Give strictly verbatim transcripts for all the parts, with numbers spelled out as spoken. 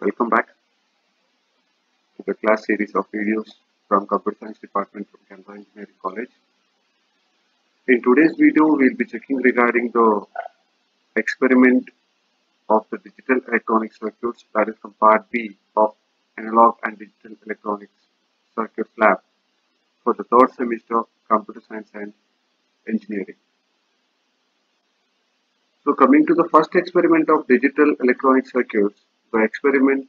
Welcome back to the class series of videos from Computer Science Department from Canberra Engineering College. In today's video, we'll be checking regarding the experiment of the digital electronic circuits, that is from part B of Analog and Digital Electronics Circuits Lab for the third semester of Computer Science and Engineering. So coming to the first experiment of digital electronic circuits, the experiment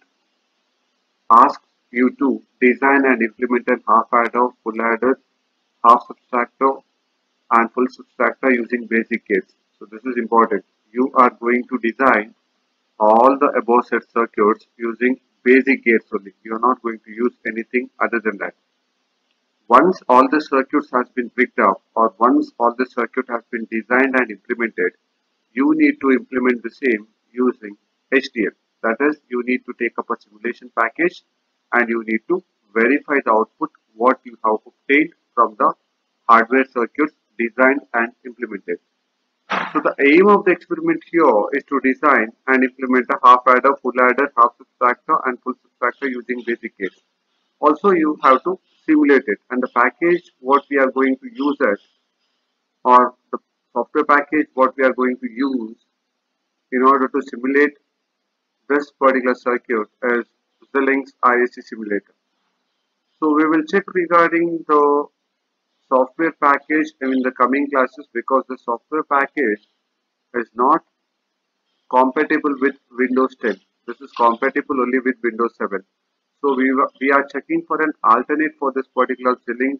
asks you to design and implement an half adder, full adder, half subtractor and full subtractor using basic gates. So this is important. You are going to design all the above set circuits using basic gates only. You are not going to use anything other than that. Once all the circuits has been picked up, or once all the circuit has been designed and implemented, you need to implement the same using H D L. That is, you need to take up a simulation package and you need to verify the output what you have obtained from the hardware circuits designed and implemented. So the aim of the experiment here is to design and implement a half adder, full adder, half subtractor and full subtractor using basic gates. Also you have to simulate it, and the package what we are going to use as, or the software package what we are going to use in order to simulate this particular circuit is Xilinx I S C simulator. So we will check regarding the software package in the coming classes, because the software package is not compatible with Windows ten. This is compatible only with Windows seven. So we, we are checking for an alternate for this particular Xilinx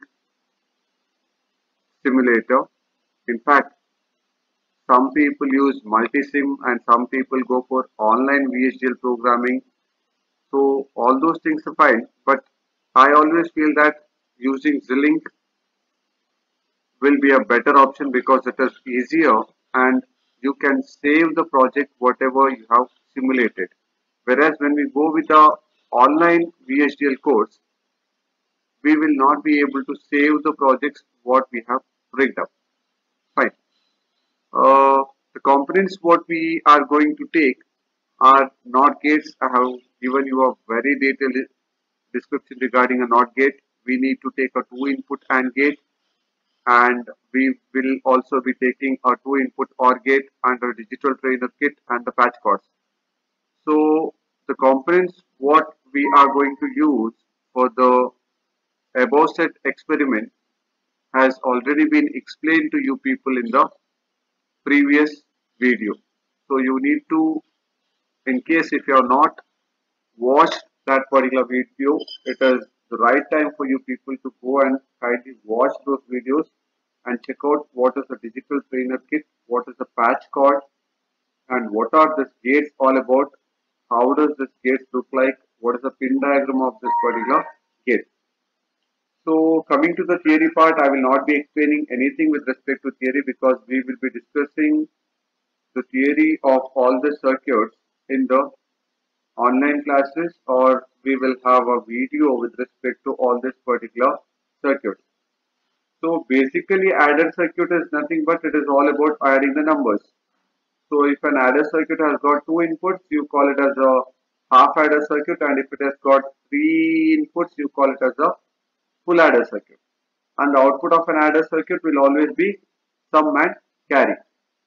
simulator. In fact, some people use multi-sim and some people go for online V H D L programming. So all those things are fine, but I always feel that using Xilinx will be a better option because it is easier and you can save the project whatever you have simulated. Whereas when we go with the online V H D L course, we will not be able to save the projects what we have rigged up. Fine. Uh, the components what we are going to take are NOT gates. I have given you a very detailed description regarding a NOT gate. We need to take a two input AND gate, and we will also be taking a two input OR gate and a digital trainer kit and the patch cords. So the components what we are going to use for the above set experiment has already been explained to you people in the previous video. So you need to, in case if you have not watched that particular video, it is the right time for you people to go and kindly watch those videos and check out what is the digital trainer kit, what is the patch cord, and what are these gates all about, how does this gates look like, what is the pin diagram of this particular gate. So coming to the theory part, I will not be explaining anything with respect to theory because we will be discussing the theory of all the circuits in the online classes, or we will have a video with respect to all this particular circuits. So basically adder circuit is nothing but it is all about adding the numbers. So if an adder circuit has got two inputs, you call it as a half adder circuit, and if it has got three inputs, you call it as a full adder circuit. And the output of an adder circuit will always be sum and carry.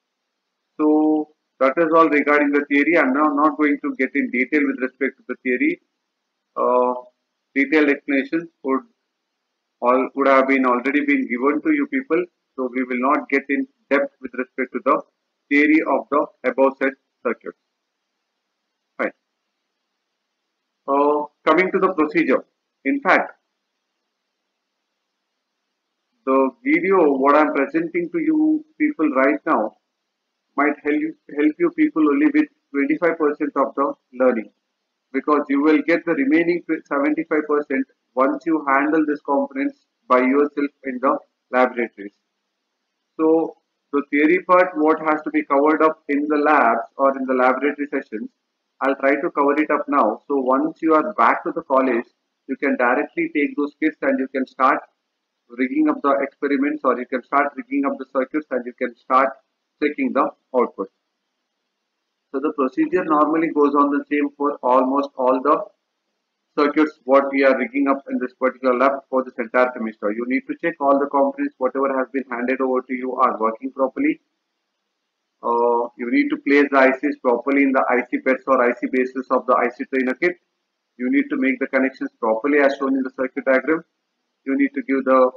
So that is all regarding the theory. I am now not going to get in detail with respect to the theory. Uh, detailed explanations would all would have been already been given to you people. So we will not get in depth with respect to the theory of the above said circuits. Fine. Uh, coming to the procedure. In fact, the video what I am presenting to you people right now might help you, help you people only with twenty-five percent of the learning, because you will get the remaining seventy-five percent once you handle these components by yourself in the laboratories. So the theory part what has to be covered up in the labs or in the laboratory sessions, I'll try to cover it up now. So once you are back to the college, you can directly take those kits and you can start rigging up the experiments, or you can start rigging up the circuits and you can start checking the output. So the procedure normally goes on the same for almost all the circuits what we are rigging up in this particular lab for this entire semester. You need to check all the components, whatever has been handed over to you are working properly. Uh, you need to place the I Cs properly in the I C beds or I C bases of the I C trainer kit. You need to make the connections properly as shown in the circuit diagram. You need to give the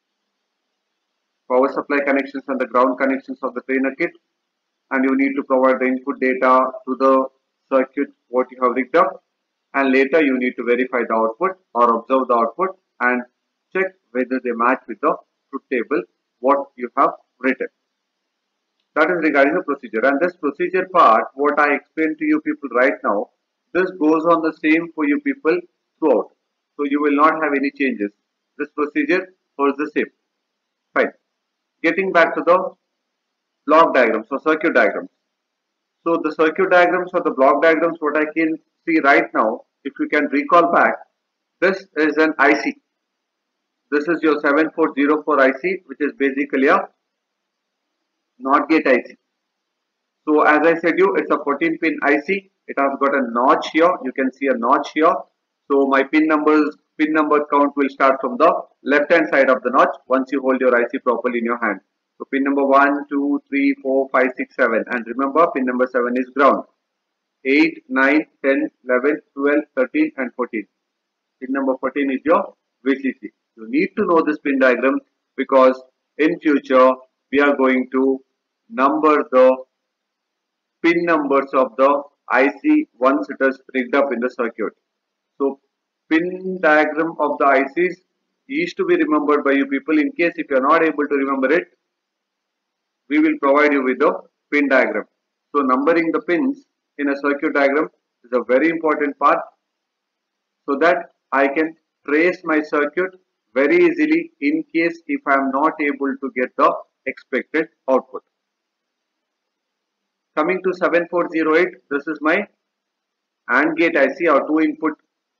power supply connections and the ground connections of the trainer kit, and you need to provide the input data to the circuit what you have rigged up, and later you need to verify the output or observe the output and check whether they match with the truth table what you have written. That is regarding the procedure, and this procedure part what I explained to you people right now, this goes on the same for you people throughout, so you will not have any changes. This procedure holds the same. Fine. Getting back to the block diagrams or circuit diagrams. So the circuit diagrams or the block diagrams what I can see right now, if you can recall back, this is an I C. This is your seven four zero four I C, which is basically a NOT gate I C. So as I said you, it's a fourteen pin I C. It has got a notch here. You can see a notch here. So my pin numbers, pin number count will start from the left hand side of the notch once you hold your I C properly in your hand. So pin number one, two, three, four, five, six, seven, and remember pin number seven is ground. eight, nine, ten, eleven, twelve, thirteen and fourteen. Pin number fourteen is your V C C. You need to know this pin diagram because in future we are going to number the pin numbers of the I C once it is rigged up in the circuit. So pin diagram of the I Cs is to be remembered by you people. In case if you are not able to remember it, we will provide you with the pin diagram. So numbering the pins in a circuit diagram is a very important part so that I can trace my circuit very easily in case if I am not able to get the expected output. Coming to seven four zero eight, this is my AND gate I C or two input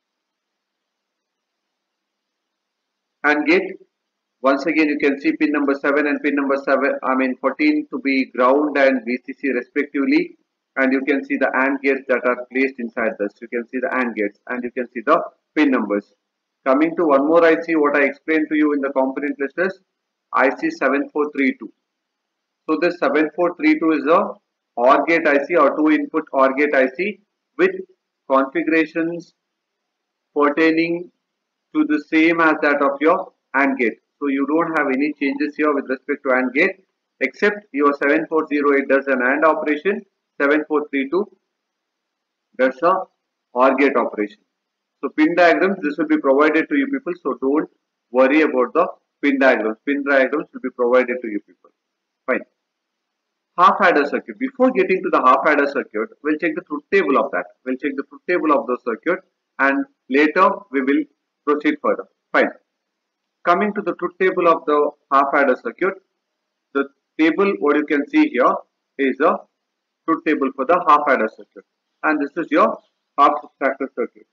AND gate. Once again you can see pin number seven and pin number seven, I mean fourteen to be ground and V C C respectively, and you can see the AND gates that are placed inside this. You can see the AND gates and you can see the pin numbers. Coming to one more I C what I explained to you in the component list is I C seven four three two. So this seven four three two is a OR gate I C or two input OR gate I C with configurations pertaining to the same as that of your AND gate. So you don't have any changes here with respect to AND gate except your seven four zero eight does an AND operation, seven four three two does a OR gate operation. So pin diagrams, this will be provided to you people, so don't worry about the pin diagrams. Pin diagrams will be provided to you people. Fine. Half adder circuit. Before getting to the half adder circuit, we'll check the truth table of that. We'll check the truth table of the circuit and later we will proceed further. Fine. Coming to the truth table of the half adder circuit, the table what you can see here is a truth table for the half adder circuit, and this is your half subtractor circuit.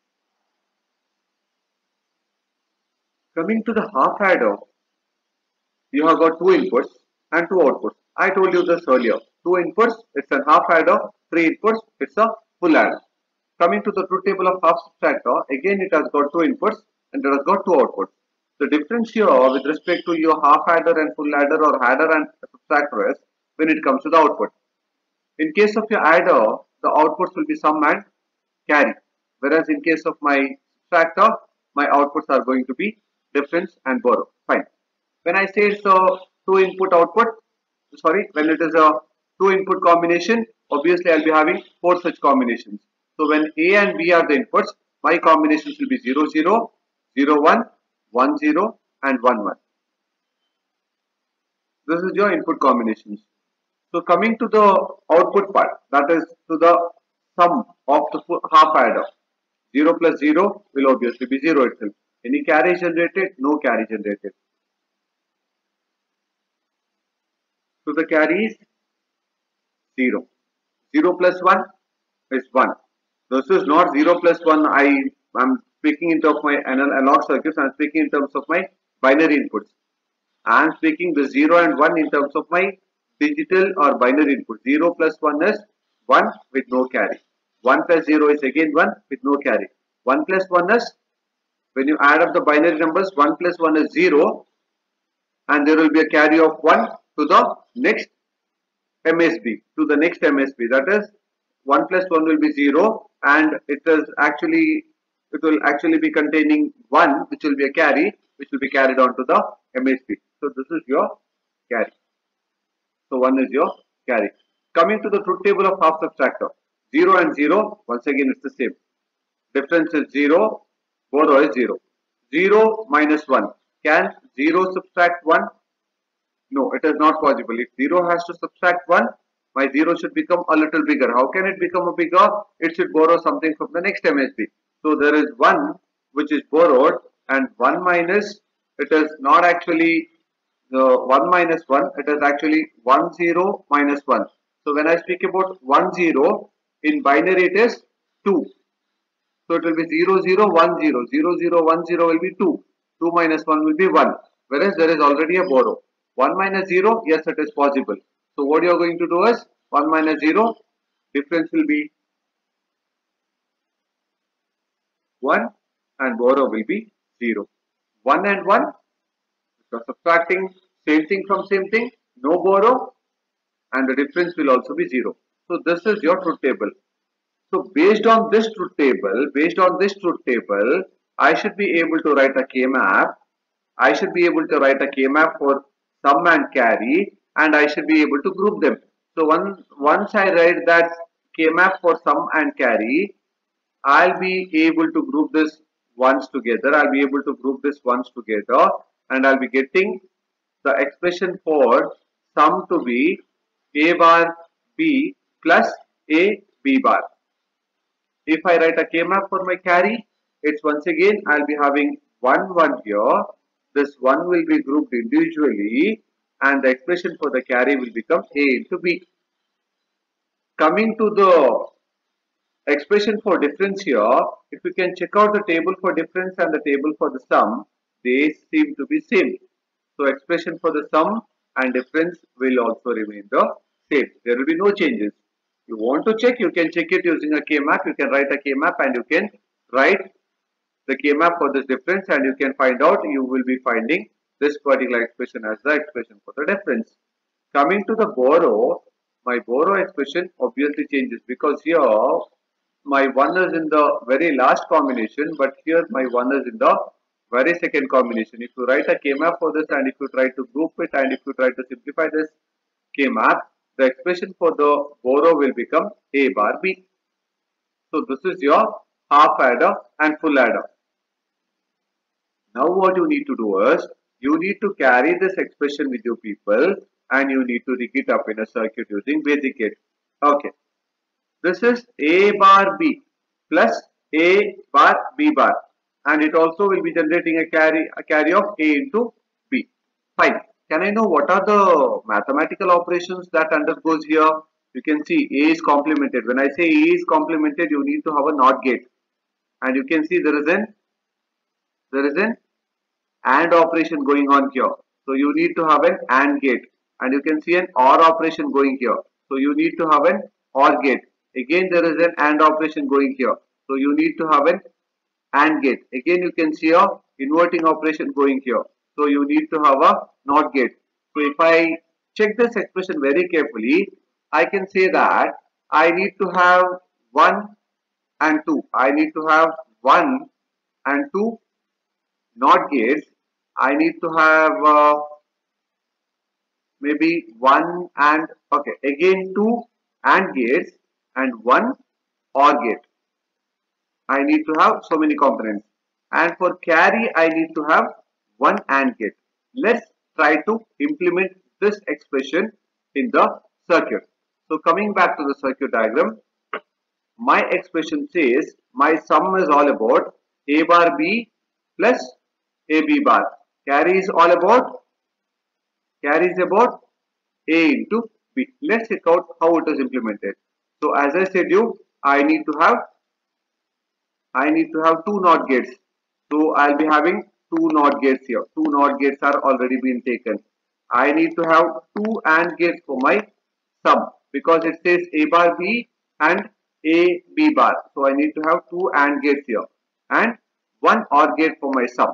Coming to the half adder, you have got two inputs and two outputs. I told you this earlier. Two inputs, it's a half adder. Three inputs, it's a full adder. Coming to the truth table of half subtractor, again it has got two inputs and it has got two outputs. The difference here with respect to your half adder and full adder or adder and subtractor is when it comes to the output. In case of your adder, the outputs will be sum and carry. Whereas in case of my subtractor, my outputs are going to be difference and borrow. Fine. When I say it's a two input output, sorry, when it is a two input combination, obviously I'll be having four such combinations. So when A and B are the inputs, my combinations will be zero zero, zero one, one zero and one one. This is your input combinations. So coming to the output part, that is to the sum of the half adder. zero plus zero will obviously be zero itself. Any carry generated? No carry generated. So the carry is zero. zero plus one is one. This is not zero plus one. I am speaking in terms of my analog circuits. I am speaking in terms of my binary inputs. I am speaking the zero and one in terms of my digital or binary input. zero plus one is one with no carry. one plus zero is again one with no carry. one plus one is, when you add up the binary numbers, one plus one is zero, and there will be a carry of one to the next M S B, to the next M S B. That is, one plus one will be zero, and it is actually, it will actually be containing one, which will be a carry, which will be carried on to the M S B. So this is your carry. So one is your carry. Coming to the truth table of half subtractor, zero and zero, once again it's the same. Difference is zero, borrow is zero. zero minus one. Can zero subtract one? No, it is not possible. If zero has to subtract one, my zero should become a little bigger. How can it become a bigger? It should borrow something from the next M S B. So there is one which is borrowed, and one minus, it is not actually the one minus one, it is actually one zero minus one. So when I speak about one zero, in binary it is two. So it will be zero zero one zero. zero zero one zero will be two. two minus one will be one. Whereas there is already a borrow. one minus zero, yes, it is possible. So what you are going to do is one minus zero, difference will be one, and borrow will be zero. one and one, so subtracting same thing from same thing, no borrow, and the difference will also be zero. So this is your truth table. So based on this truth table, based on this truth table, I should be able to write a K-map. I should be able to write a K-map for sum and carry, and I should be able to group them. So one, once I write that K-map for sum and carry, I'll be able to group this ones together. I'll be able to group this ones together, and I'll be getting the expression for sum to be A bar B plus A B bar. If I write a K-map for my carry, it's once again, I'll be having one, one here. This one will be grouped individually, and the expression for the carry will become A into B. Coming to the expression for difference here, if you can check out the table for difference and the table for the sum, they seem to be same. So expression for the sum and difference will also remain the same. There will be no changes. You want to check, you can check it using a K-map. You can write a K-map and you can write the K-map for this difference, and you can find out, you will be finding this particular expression as the expression for the difference. Coming to the borrow, my borrow expression obviously changes, because here my one is in the very last combination, but here my one is in the very second combination. If you write a K-map for this, and if you try to group it, and if you try to simplify this K-map, the expression for the borrow will become A bar B. So this is your half adder and full adder. Now what you need to do is, you need to carry this expression with your people, and you need to rig it up in a circuit using basic gate. Okay. This is A bar B plus A bar B bar, and it also will be generating a carry, a carry of A into B. Fine. Can I know what are the mathematical operations that undergoes here? You can see A is complemented. When I say A is complemented, you need to have a NOT gate, and you can see there is an there is an AND operation going on here. So you need to have an AND gate, and you can see an OR operation going here. So you need to have an OR gate. Again there is an AND operation going here. So you need to have an AND gate. Again you can see a inverting operation going here. So you need to have a NOT gate. So if I check this expression very carefully, I can say that I need to have one and two. I need to have one and two NOT gates. I need to have uh, maybe one and, okay, again two AND gates and one OR gate. I need to have so many components. And for carry, I need to have one AND gate. Let's try to implement this expression in the circuit. So coming back to the circuit diagram, my expression says my sum is all about A bar B plus A B bar. Carry is all about, carry is about A into B. Let's check out how it is implemented. So as I said you, I need to have I need to have two NOT gates. So I'll be having two NOT gates here. Two NOT gates are already been taken. I need to have two AND gates for my sum, because it says A bar B and A B bar. So I need to have two AND gates here and one OR gate for my sum.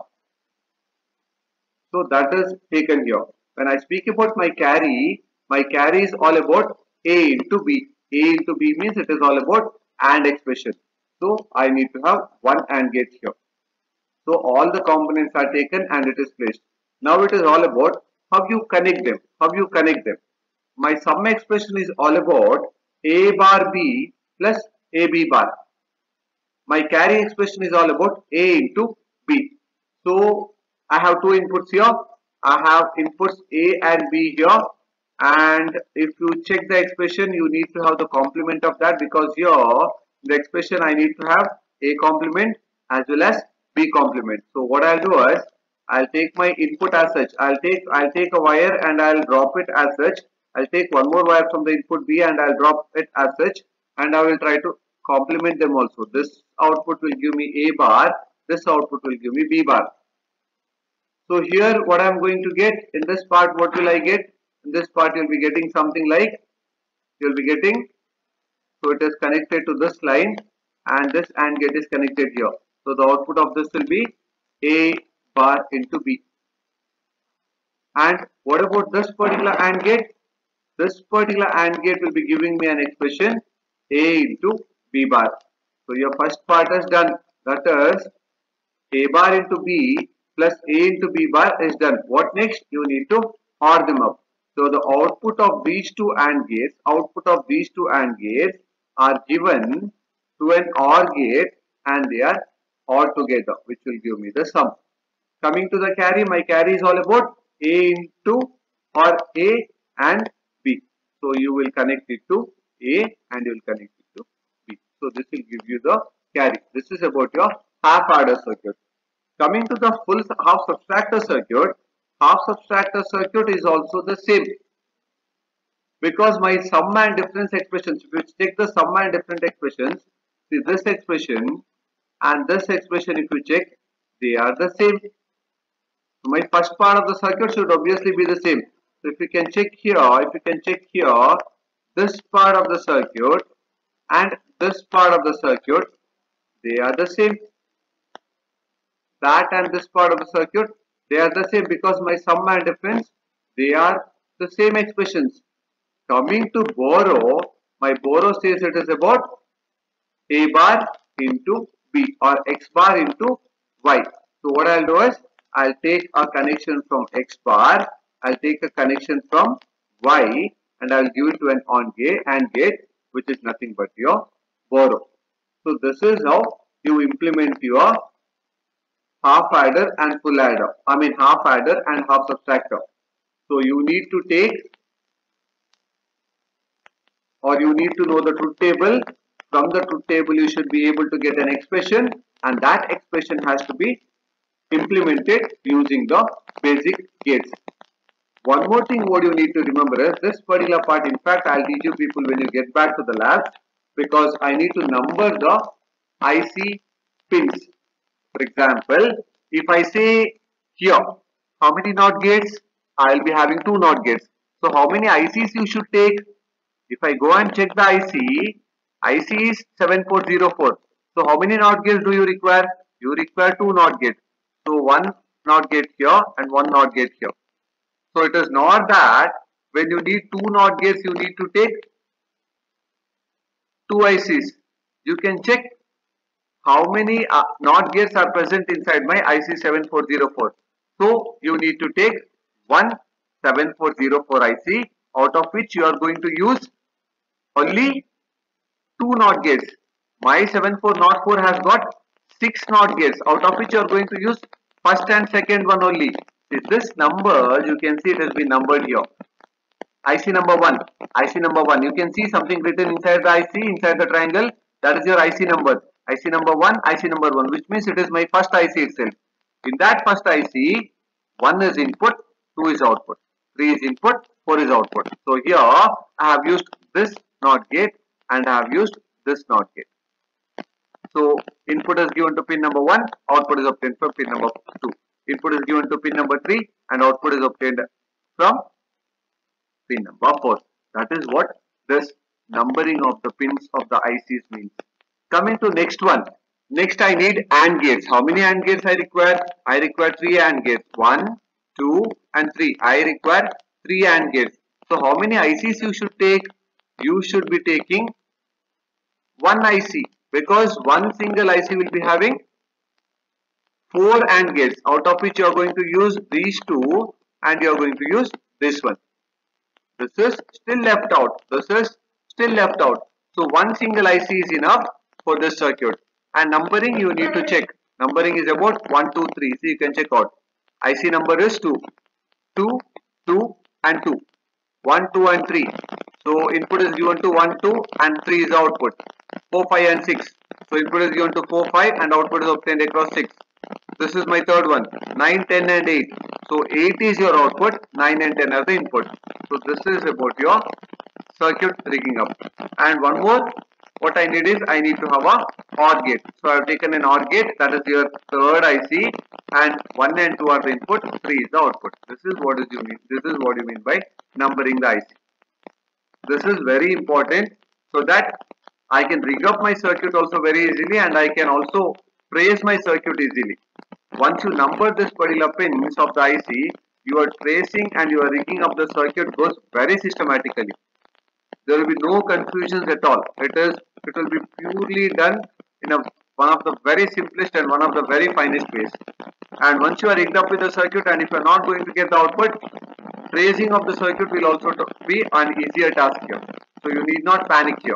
So that is taken here. When I speak about my carry, my carry is all about A into B. A into B means it is all about AND expression. So I need to have one AND gate here. So all the components are taken and it is placed. Now it is all about how you connect them. How you connect them. My sum expression is all about A bar B plus A B bar. My carry expression is all about A into B. So I have two inputs here. I have inputs A and B here. And if you check the expression, you need to have the complement of that, because here the expression I need to have A complement as well as B complement. So what I'll do is I'll take my input as such. I'll take I'll take a wire and I'll drop it as such. I'll take one more wire from the input B and I'll drop it as such, and I will try to complement them also. This output will give me A bar, this output will give me B bar. So here what I am going to get in this part, what will I get? In this part you will be getting something like, you will be getting, so it is connected to this line and this AND gate is connected here. So the output of this will be A bar into B. And what about this particular AND gate? This particular AND gate will be giving me an expression A into B bar. So your first part is done. That is A bar into B plus A into B bar is done. What next? You need to OR them up. So the output of these two AND gates, output of these two AND gates are given to an OR gate and they are OR together, which will give me the sum. Coming to the carry, my carry is all about A into or A and B. So you will connect it to A and you will connect it to B. So this will give you the carry. This is about your half adder circuit. Coming to the full half subtractor circuit, half subtractor circuit is also the same, because my sum and difference expressions, if you take the sum and difference expressions, see this expression and this expression, if you check, they are the same. So my first part of the circuit should obviously be the same. So if you can check here, if you can check here, this part of the circuit and this part of the circuit, they are the same. That and this part of the circuit, they are the same, because my sum and difference, they are the same expressions. Coming to borrow, my borrow says it is about A bar into B or X bar into Y. So what I'll do is, I'll take a connection from X bar, I'll take a connection from Y and I'll give it to an ON gate and gate, which is nothing but your borrow. So this is how you implement your half adder and full adder. I mean half adder and half subtractor. So you need to take, or you need to know the truth table. From the truth table you should be able to get an expression, and that expression has to be implemented using the basic gates. One more thing what you need to remember is this particular part. In fact, I'll teach you people when you get back to the lab, because I need to number the I C pins. For example, if I say here, how many NOT gates? I'll be having two NOT gates. So how many I Cs you should take? If I go and check the I C, I C is seven four zero four. So how many NOT gates do you require? You require two NOT gates. So one NOT gate here and one NOT gate here. So it is not that when you need two NOT gates, you need to take two I Cs. You can check how many uh, NOT gates are present inside my I C seven four zero four. So you need to take one seven four zero four I C, out of which you are going to use only two NOT gates. My seven four zero four has got six NOT gates, out of which you are going to use first and second one only. With this number, you can see it has been numbered here. I C number one, I C number one. You can see something written inside the I C, inside the triangle. That is your I C number. I C number one, I C number one, which means it is my first I C itself. In that first I C, one is input, two is output, three is input, four is output. So here I have used this NOT gate and I have used this NOT gate. So input is given to pin number one, output is obtained from pin number two. Input is given to pin number three and output is obtained from pin number four. That is what this numbering of the pins of the I Cs means. Coming to next one. Next I need AND gates. How many AND gates I require? I require three AND gates. One, two and three. I require three AND gates. So how many I Cs you should take? You should be taking one I C, because one single I C will be having four AND gates, out of which you are going to use these two and you are going to use this one. This is still left out. This is still left out. So one single I C is enough for this circuit. And numbering you need to check. Numbering is about one, two, three. So you can check out. I C number is two. two, two and two. one, two and three. So input is given to one, two and three is the output. four, five and six. So input is given to four, five and output is obtained across six. This is my third one. nine, ten and eight. So eight is your output, nine and ten are the input. So this is about your circuit rigging up. And one more, what I need is I need to have a OR gate. So I have taken an OR gate, that is your third I C, and one and two are the input, three is the output. This is what is you mean. This is what you mean by numbering the I C. This is very important so that I can rig up my circuit also very easily, and I can also trace my circuit easily. Once you number this particular pins of the I C, your tracing and your rigging of the circuit goes very systematically. There will be no confusions at all. It is it will be purely done in a one of the very simplest and one of the very finest ways. And once you are rigged up with the circuit, and if you are not going to get the output, tracing of the circuit will also be an easier task here. So you need not panic here.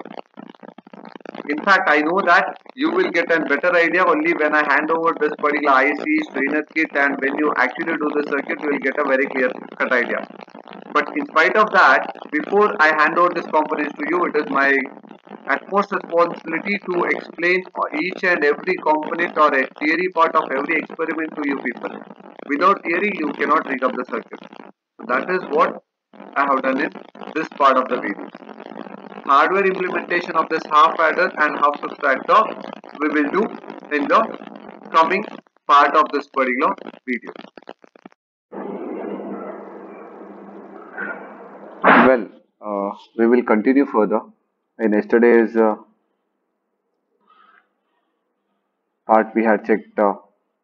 In fact, I know that you will get a better idea only when I hand over this particular I C, strainer kit, and when you actually do the circuit, you will get a very clear cut idea. But in spite of that, before I hand over this components to you, it is my utmost responsibility to explain each and every component or a theory part of every experiment to you people. Without theory, you cannot rig up the circuit. So that is what I have done in this part of the video. Hardware implementation of this half adder and half subtractor we will do in the coming part of this particular video. Well, uh, we will continue further. In yesterday's uh, part, we had checked a uh,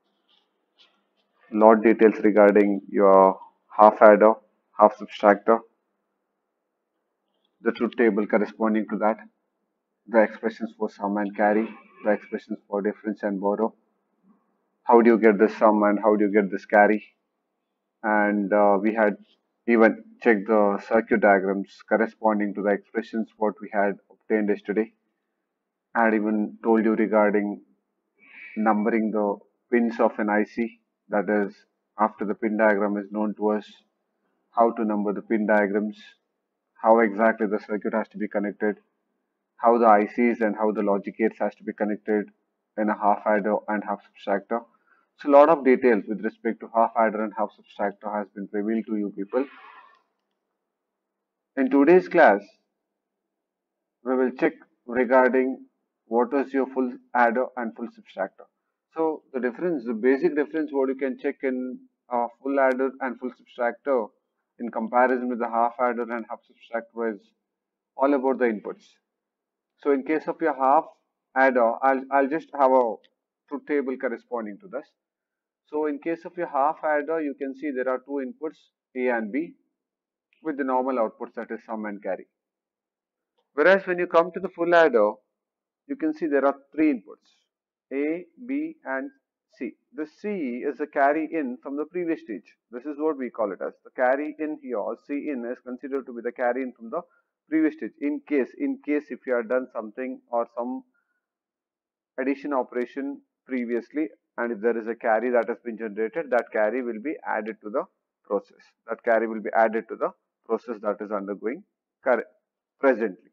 lot details regarding your half adder, half subtractor, the truth table corresponding to that, the expressions for sum and carry, the expressions for difference and borrow, how do you get this sum and how do you get this carry, and uh, we had even checked the circuit diagrams corresponding to the expressions what we had obtained yesterday, and even told you regarding numbering the pins of an I C, that is after the pin diagram is known to us, how to number the pin diagrams, how exactly the circuit has to be connected, how the I Cs and how the logic gates has to be connected in a half adder and half subtractor. So a lot of details with respect to half adder and half subtractor has been revealed to you people. In today's class, we will check regarding what is your full adder and full subtractor. So the difference, the basic difference what you can check in a full adder and full subtractor in comparison with the half adder and half subtractor is all about the inputs. So in case of your half adder, I'll, I'll just have a truth table corresponding to this. So in case of your half adder, you can see there are two inputs, A and B, with the normal outputs, that is sum and carry. Whereas when you come to the full adder, you can see there are three inputs, A, B and C. The C is the carry in from the previous stage. This is what we call it as the carry in here, or C in is considered to be the carry in from the previous stage. In case, in case if you have done something or some addition operation previously, and if there is a carry that has been generated, that carry will be added to the process. That carry will be added to the process that is undergoing presently.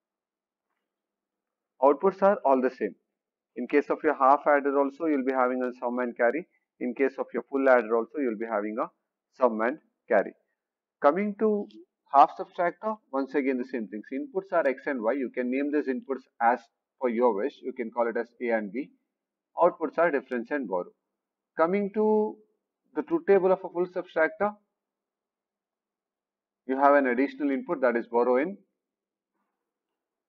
Outputs are all the same. In case of your half adder also, you will be having a sum and carry. In case of your full adder also, you will be having a sum and carry. Coming to half subtractor, once again the same things. Inputs are X and Y. You can name these inputs as per your wish. You can call it as A and B. Outputs are difference and borrow. Coming to the truth table of a full subtractor, you have an additional input, that is borrow in.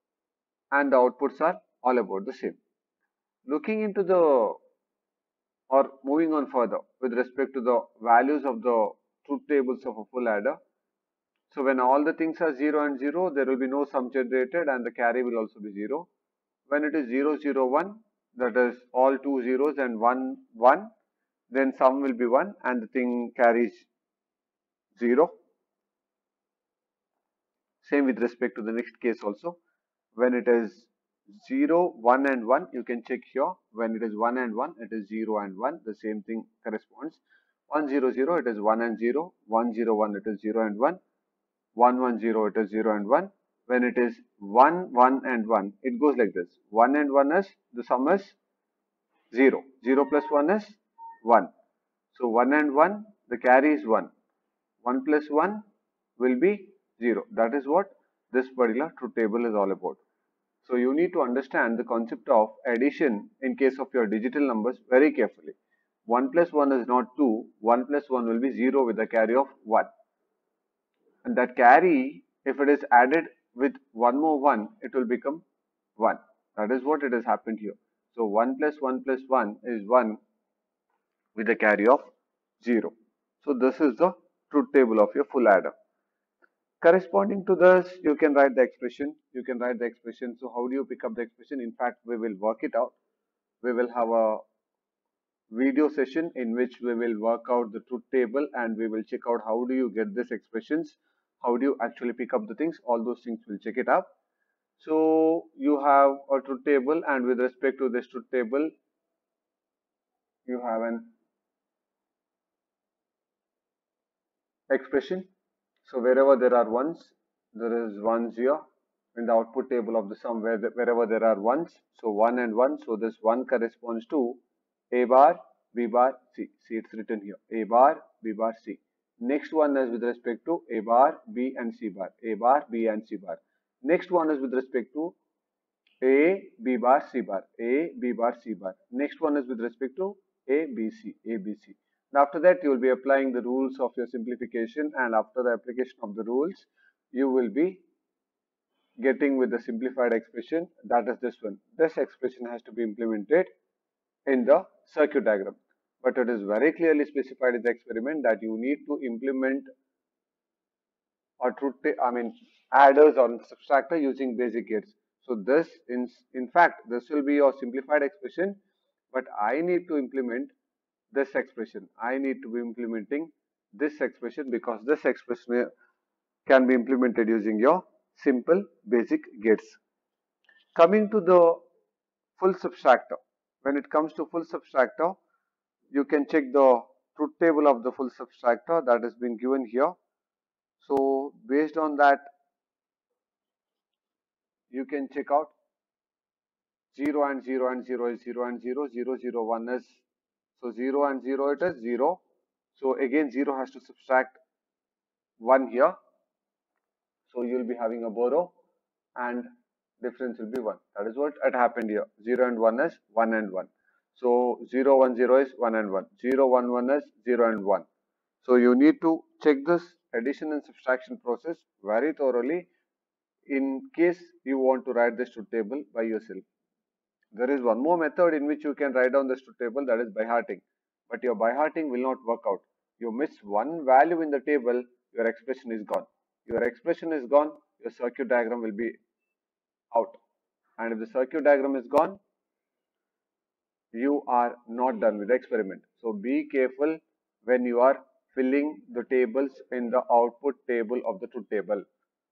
and the outputs are all about the same. Looking into the or moving on further with respect to the values of the truth tables of a full adder. So when all the things are zero and zero, there will be no sum generated and the carry will also be zero. When it is zero, zero, one, that is all two zeros and one, one, then sum will be one and the thing carries zero. Same with respect to the next case also. When it is zero, one and one, you can check here. When it is one and one, it is zero and one. The same thing corresponds. one, zero, zero, it is one and zero. one, zero, one, it is zero and one. one, one, zero, it is zero and one. When it is one, one and one, it goes like this. one and one is, the sum is zero. zero plus one is one. So one and one, the carry is one. one plus one will be zero. That is what this particular truth table is all about. So you need to understand the concept of addition in case of your digital numbers very carefully. one plus one is not two. one plus one will be zero with a carry of one. And that carry, if it is added with one more one, it will become one. That is what it has happened here. So one plus one plus one is one with a carry of zero. So this is the truth table of your full adder. Corresponding to this, you can write the expression. You can write the expression. So how do you pick up the expression? In fact, we will work it out. We will have a video session in which we will work out the truth table and we will check out how do you get these expressions. How do you actually pick up the things? All those things we'll check it up. So you have a truth table and with respect to this truth table, you have an expression. So wherever there are ones, there is ones here in the output table of the sum where the, wherever there are ones. So one and one. So this one corresponds to A bar, B bar, C. See, it's written here. A bar, B bar, C. Next one is with respect to A bar, B and C bar. A bar, B and C bar. Next one is with respect to A, B bar, C bar. A, B bar, C bar. Next one is with respect to A, B, C. A, B, C. Now after that you will be applying the rules of your simplification and after the application of the rules you will be getting with the simplified expression, that is this one. This expression has to be implemented in the circuit diagram. But it is very clearly specified in the experiment that you need to implement or truth, I mean adders or subtractor using basic gates. So this, in, in fact, this will be your simplified expression, but I need to implement this expression. I need to be implementing this expression because this expression can be implemented using your simple basic gates. Coming to the full subtractor. When it comes to full subtractor, you can check the truth table of the full subtractor that has been given here. So based on that, you can check out zero and zero and zero is zero and zero, zero, zero, one is, so zero and zero it is zero. So again zero has to subtract one here. So you will be having a borrow and difference will be one. That is what had happened here. zero and one is one and one. So zero, one, zero is one and one. zero, one, one is zero and one. So you need to check this addition and subtraction process very thoroughly in case you want to write this truth table by yourself. There is one more method in which you can write down this truth table, that is by hearting. But your by hearting will not work out. You miss one value in the table, your expression is gone. Your expression is gone, your circuit diagram will be out. And if the circuit diagram is gone, you are not done with the experiment. So be careful when you are filling the tables in the output table of the truth table.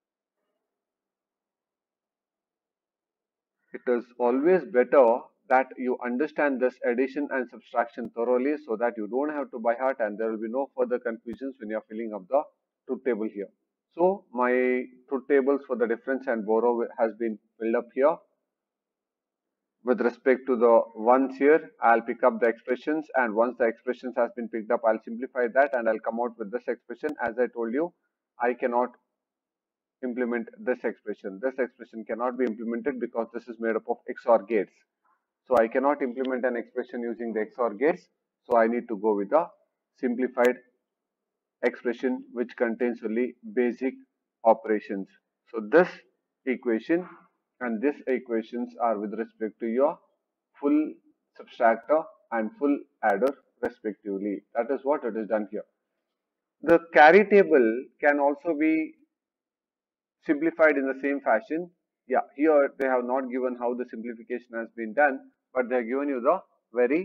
It is always better that you understand this addition and subtraction thoroughly so that you don't have to by heart and there will be no further confusions when you are filling up the truth table here. So my truth tables for the difference and borrow has been filled up here. With respect to the ones here, I'll pick up the expressions and once the expressions has been picked up, I'll simplify that and I'll come out with this expression. As I told you, I cannot implement this expression. This expression cannot be implemented because this is made up of X O R gates. So I cannot implement an expression using the X O R gates. So I need to go with a simplified expression which contains only basic operations. So this equation and these equations are with respect to your full subtractor and full adder respectively. That is what it is done here. The carry table can also be simplified in the same fashion. Yeah, here they have not given how the simplification has been done, but they have given you the very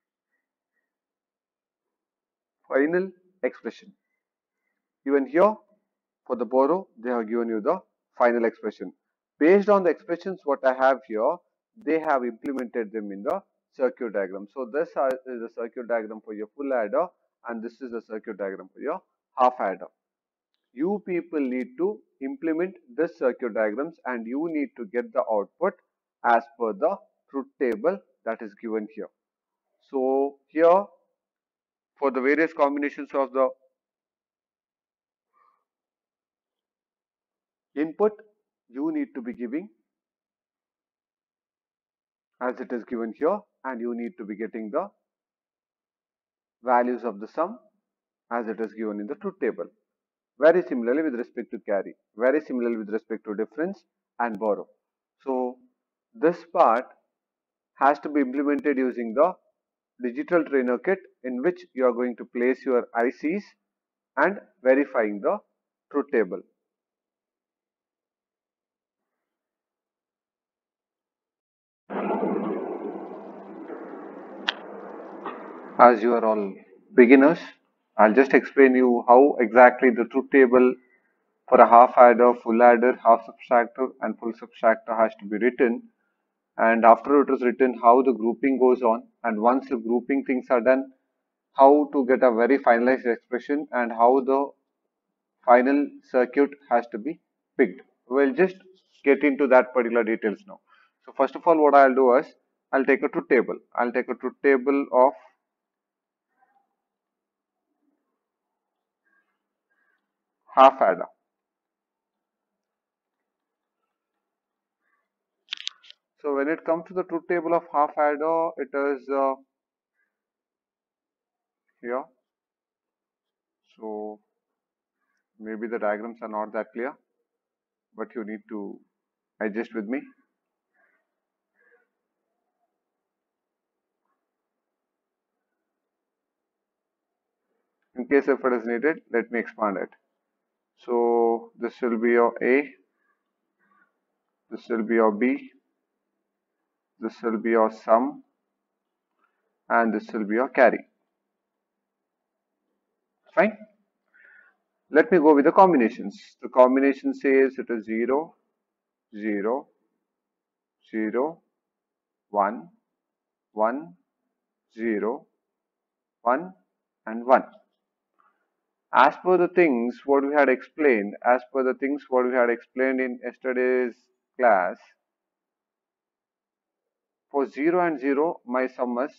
final expression. Even here, for the borrow, they have given you the final expression. Based on the expressions what I have here, they have implemented them in the circuit diagram. So this is the circuit diagram for your full adder, and this is the circuit diagram for your half adder. You people need to implement this circuit diagrams, and you need to get the output as per the truth table that is given here. So here, for the various combinations of the input, you need to be giving as it is given here, and you need to be getting the values of the sum as it is given in the truth table. Very similarly with respect to carry, very similarly with respect to difference and borrow. So this part has to be implemented using the digital trainer kit, in which you are going to place your I Cs and verifying the truth table. As you are all beginners, I'll just explain you how exactly the truth table for a half adder, full adder, half subtractor and full subtractor has to be written, and after it is written how the grouping goes on, and once the grouping things are done, how to get a very finalized expression and how the final circuit has to be picked. We'll just get into that particular details now. So first of all, what I'll do is I'll take a truth table. I'll take a truth table of half adder. So when it comes to the truth table of half adder, it is uh, here. So maybe the diagrams are not that clear, but you need to adjust with me. In case if it is needed, let me expand it. So this will be your A, this will be your B, this will be your sum, and this will be your carry. Fine. Let me go with the combinations. The combination says it is zero, zero, zero, one, one, zero, one, and one. As per the things what we had explained, as per the things what we had explained in yesterday's class, for zero and zero, my sum is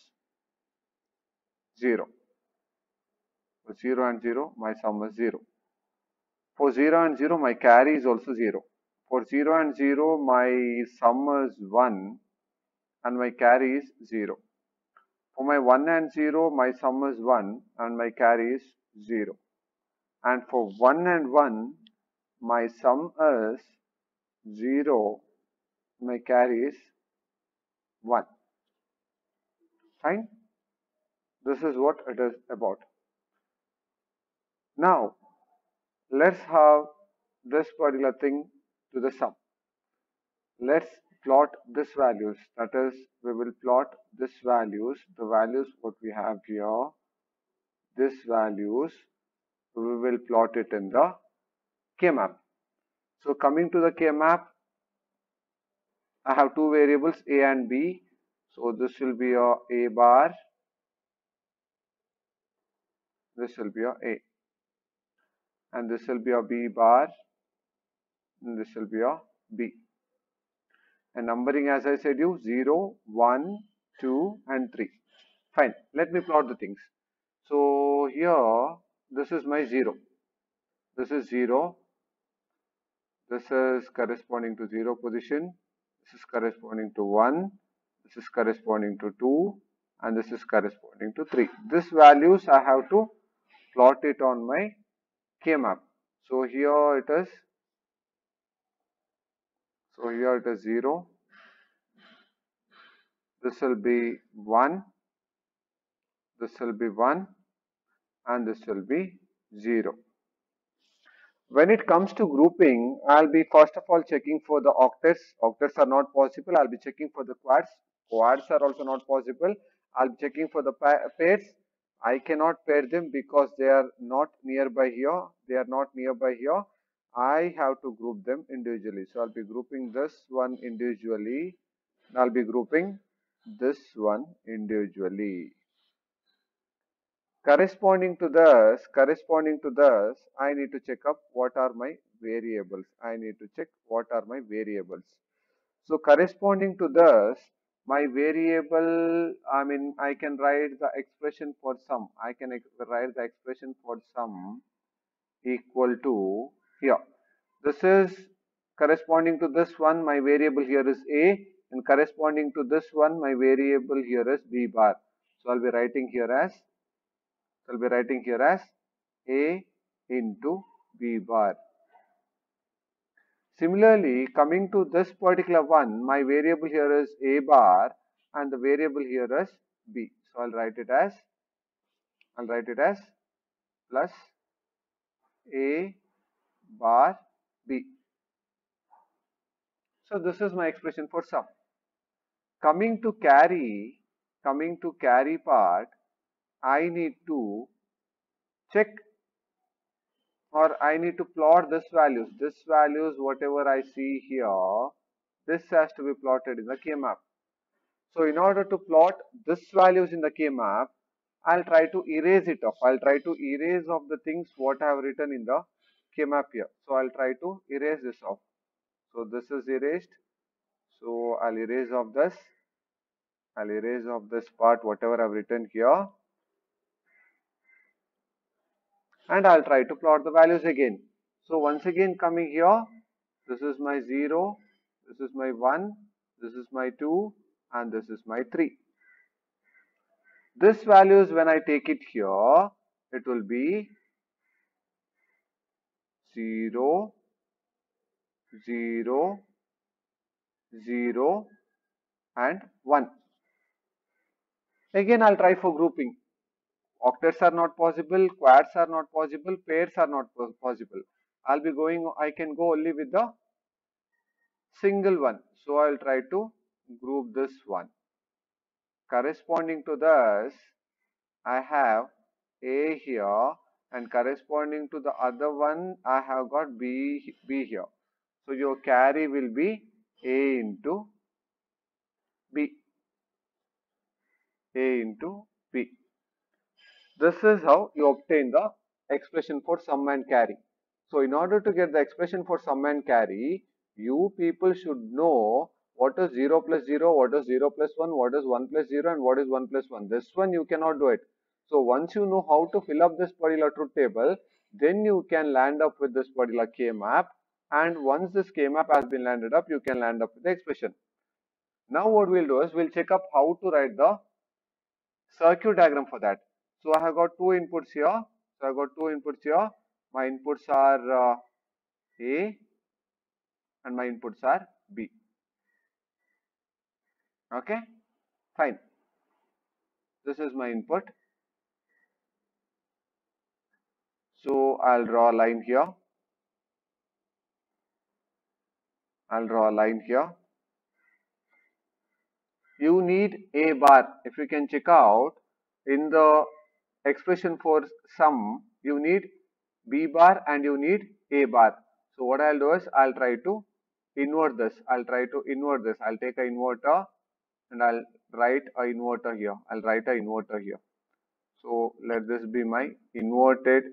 zero. For zero and zero, my sum is zero. For zero and zero, my carry is also zero. For zero and zero, my sum is one and my carry is zero. For my one and zero, my sum is one and my carry is zero. And for one and one, my sum is zero, my carry is one. Fine? This is what it is about. Now, let's have this particular thing to the sum. Let's plot this values. That is, we will plot this values, the values what we have here, this values, we will plot it in the K-map. So coming to the K-map, I have two variables A and B. So this will be your A bar, this will be your A, and this will be your B bar, and this will be your B. And numbering, as I said you, zero, one, two and three. Fine, let me plot the things. So here, this is my zero. This is zero. This is corresponding to zero position. This is corresponding to one. This is corresponding to two. And this is corresponding to three. These values I have to plot it on my K-map. So here it is. So here it is zero. This will be one. This will be one. And this will be zero. When it comes to grouping, I'll be first of all checking for the octets. Octets are not possible. I'll be checking for the quads. Quads are also not possible. I'll be checking for the pairs. I cannot pair them because they are not nearby here. They are not nearby here. I have to group them individually. So I'll be grouping this one individually. I'll be grouping this one individually. Corresponding to this, corresponding to this, I need to check up what are my variables. I need to check what are my variables. So corresponding to this, my variable, I mean, I can write the expression for sum. I can write the expression for sum equal to here. This is corresponding to this one, my variable here is A, and corresponding to this one, my variable here is B bar. So I'll be writing here as So I'll be writing here as A into B bar. Similarly, coming to this particular one, my variable here is A bar and the variable here is B. So I'll write it as, I'll write it as plus A bar B. So this is my expression for sum. Coming to carry, coming to carry part, I need to check or I need to plot this values. This values, whatever I see here, this has to be plotted in the K-map. So in order to plot this values in the K-map, I'll try to erase it off. I'll try to erase off the things what I have written in the K-map here. So I'll try to erase this off. So this is erased. So I'll erase off this. I'll erase off this part, whatever I've written here. And I'll try to plot the values again. So once again coming here, this is my zero, this is my one, this is my two, and this is my three. This values, when I take it here, it will be zero, zero, zero, and one. Again, I'll try for grouping. Octets are not possible, quads are not possible, pairs are not possible. I'll be going, I can go only with the single one. So I'll try to group this one. Corresponding to this, I have A here, and corresponding to the other one, I have got B, B here. So your carry will be A into B. A into B. This is how you obtain the expression for sum and carry. So in order to get the expression for sum and carry, you people should know what is zero plus zero, what is zero plus one, what is one plus zero, and what is one plus one. This one you cannot do it. So once you know how to fill up this particular truth table, then you can land up with this particular K-map. And once this K-map has been landed up, you can land up with the expression. Now what we'll do is we'll check up how to write the circuit diagram for that. So I have got two inputs here. So I have got two inputs here. My inputs are uh, A and my inputs are B. Okay, fine. This is my input. So I'll draw a line here. I'll draw a line here. You need A bar. If you can check out in the expression for sum, you need B bar and you need A bar. So what I'll do is I'll try to invert this. I'll try to invert this. I'll take an inverter and I'll write a inverter here. I'll write a inverter here. So let this be my inverted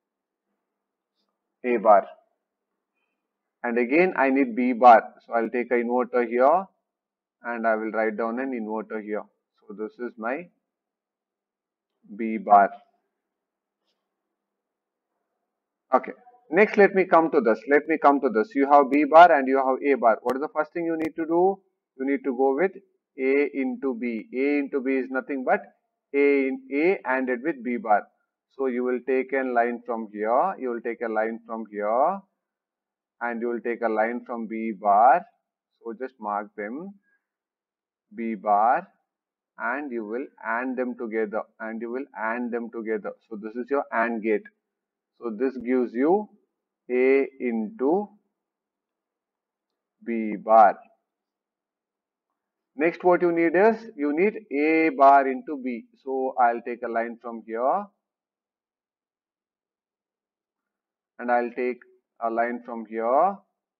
A bar. And again I need B bar. So I'll take an inverter here and I will write down an inverter here. So this is my B bar. Okay. Next, let me come to this. Let me come to this. You have B bar and you have A bar. What is the first thing you need to do? You need to go with A into B. A into B is nothing but A in A ANDed with B bar. So you will take a line from here. You will take a line from here. And you will take a line from B bar. So just mark them B bar and you will AND them together and you will AND them together. So this is your AND gate. So this gives you A into B bar. Next what you need is, you need A bar into B. So I'll take a line from here and I'll take a line from here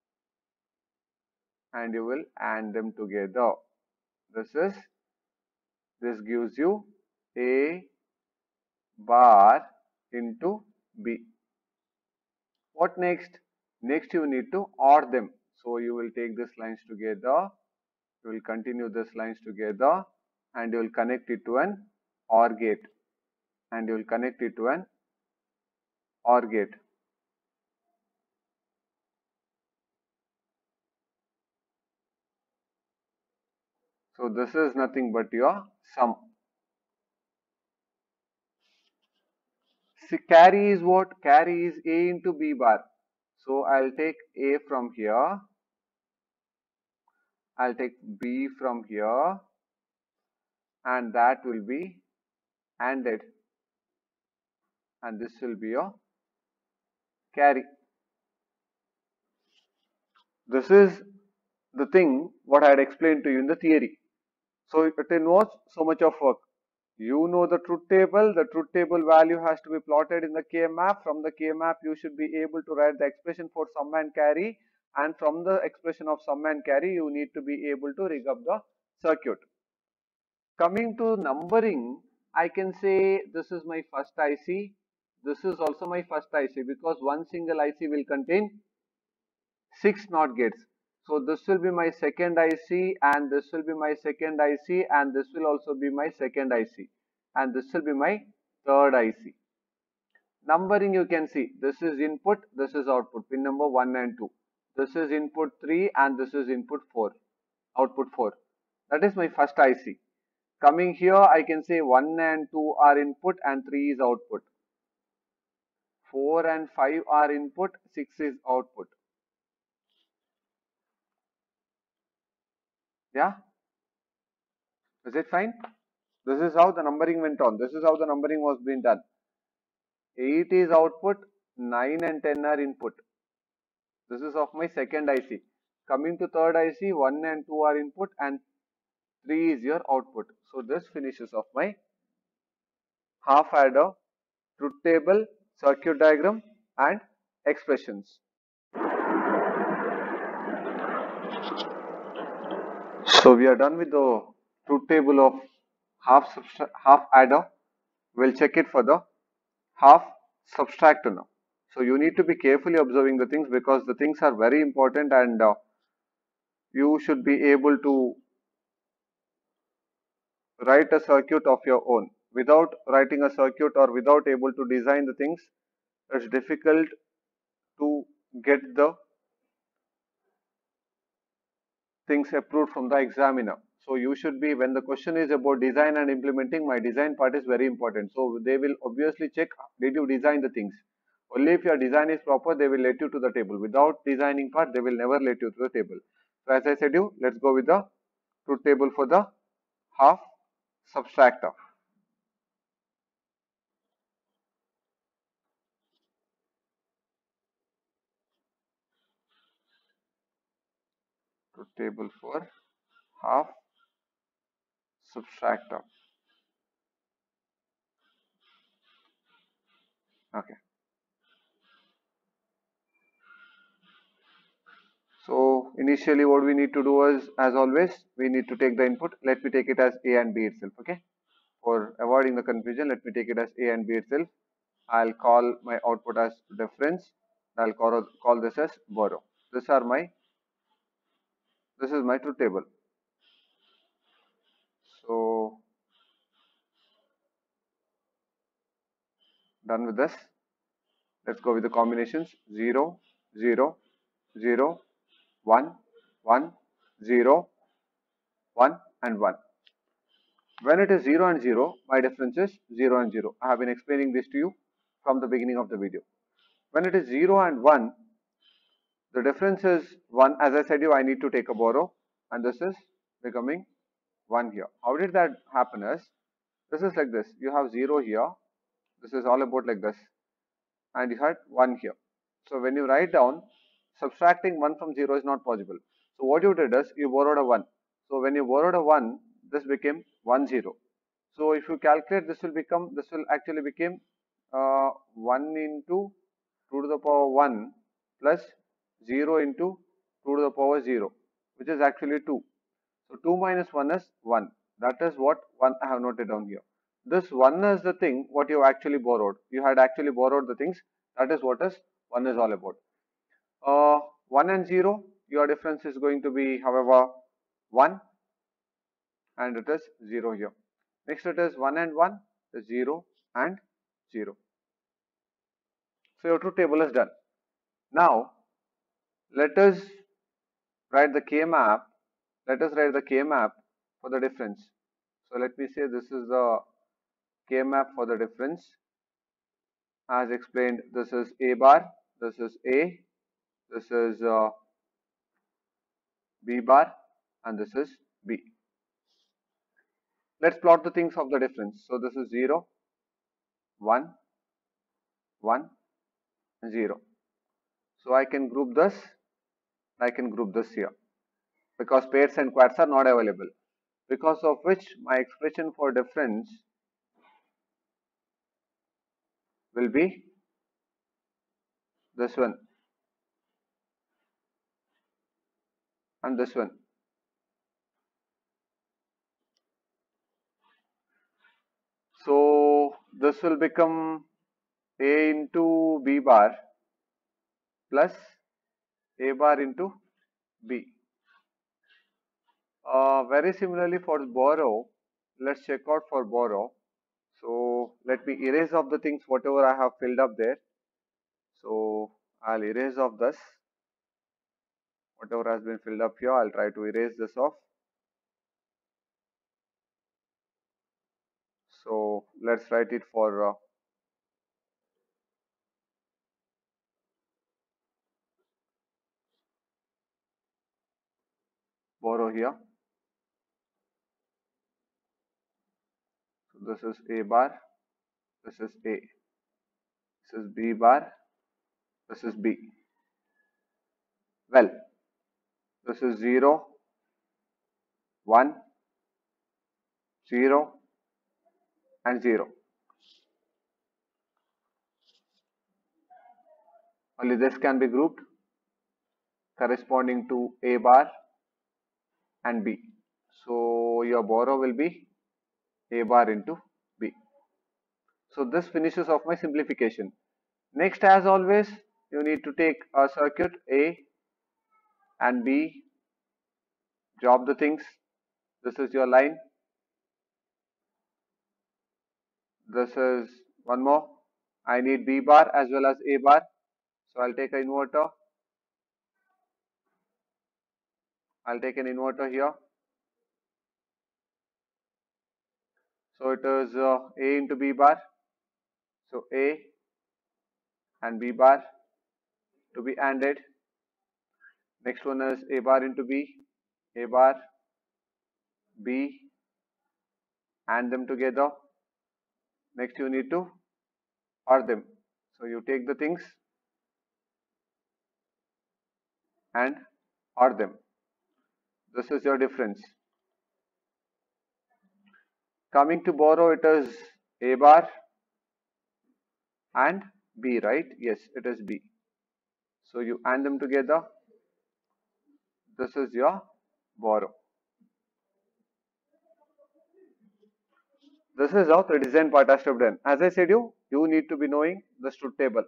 and you will AND them together. This is, this gives you A bar into B. What next? Next you need to OR them. So you will take these lines together, you will continue these lines together and you will connect it to an OR gate and you will connect it to an OR gate. So this is nothing but your sum. See, carry is what? Carry is A into B bar. So I'll take A from here, I'll take B from here and that will be ANDed and this will be your carry. This is the thing what I had explained to you in the theory. So it involves so much of work. You know the truth table, the truth table value has to be plotted in the K map. From the K map you should be able to write the expression for sum and carry, and from the expression of sum and carry you need to be able to rig up the circuit. Coming to numbering, I can say this is my first I C, this is also my first I C because one single I C will contain six NOT gates. So this will be my second I C and this will be my second I C and this will also be my second I C and this will be my third I C. Numbering you can see, this is input, this is output, pin number one and two. This is input three and this is input four, output four. That is my first I C. Coming here I can say one and two are input and three is output. four and five are input, six is output. Yeah, is it fine? This is how the numbering went on. This is how the numbering was being done. eight is output, nine and ten are input. This is of my second I C. Coming to third I C, one and two are input and three is your output. So this finishes off my half adder, truth table, circuit diagram and expressions. So we are done with the truth table of half half adder. We'll check it for the half subtractor now. So you need to be carefully observing the things because the things are very important and uh, you should be able to write a circuit of your own. Without writing a circuit or without able to design the things, it's difficult to get the things approved from the examiner. So you should be, when the question is about design and implementing, my design part is very important. So they will obviously check, did you design the things? Only if your design is proper, they will let you to the table. Without designing part, they will never let you to the table. So as I said you, let's go with the truth table for the half subtractor. Truth table for half subtractor. Okay. So initially what we need to do is, as always, we need to take the input. Let me take it as A and B itself. Okay. For avoiding the confusion, let me take it as A and B itself. I'll call my output as difference. I'll call, call this as borrow. These are my, this is my truth table. So done with this. Let's go with the combinations zero, zero, zero, one, one, zero, one and one. When it is zero and zero, my difference is zero and zero. I have been explaining this to you from the beginning of the video. When it is zero and one, the difference is one. As I said you, I need to take a borrow. and this is becoming one here. How did that happen is, this is like this. You have zero here. This is all about like this. And you had one here. So when you write down, subtracting one from zero is not possible. So what you did is, you borrowed a one. So when you borrowed a one, this became one zero. So if you calculate, this will become, this will actually become uh, one into two to the power one plus zero into two to the power zero, which is actually two. So two minus one is one. That is what one I have noted down here. This one is the thing what you actually borrowed. You had actually borrowed the things. That is what is one is all about. Uh, one and zero, your difference is going to be, however, one, and it is zero here. Next it is one and one, is zero and zero. So your truth table is done. Now let us write the K map. Let us write the K map for the difference. So let me say this is the K map for the difference. As explained, this is A bar, this is A, this is uh, B bar, and this is B. Let's plot the things of the difference. So this is zero, one, one, zero. So I can group this, I can group this here, because pairs and quads are not available, because of which my expression for difference will be this one and this one. So this will become A into B bar plus A bar into B. Uh, very similarly for borrow, let's check out for borrow. So let me erase off the things whatever I have filled up there. So I'll erase off this. Whatever has been filled up here, I'll try to erase this off. So let's write it for uh, borrow here. So this is A bar, this is A, this is B bar, this is B. Well, this is zero, one, zero, and zero. Only this can be grouped corresponding to A bar and B. So your borrow will be A bar into B. So this finishes off my simplification. Next, as always, you need to take a circuit A and B, job the things. This is your line. This is one more. I need B bar as well as A bar. So I'll take an inverter. I'll take an inverter here. So it is uh, A into B bar. So A and B bar to be ANDed. Next one is A bar into B, A bar, B, AND them together. Next you need to OR them. So you take the things and OR them. This is your difference. Coming to borrow, it is A bar and B, right? Yes, it is B. So you AND them together. This is your borrow. This is how the design part has to be done. As I said you, you need to be knowing the truth table.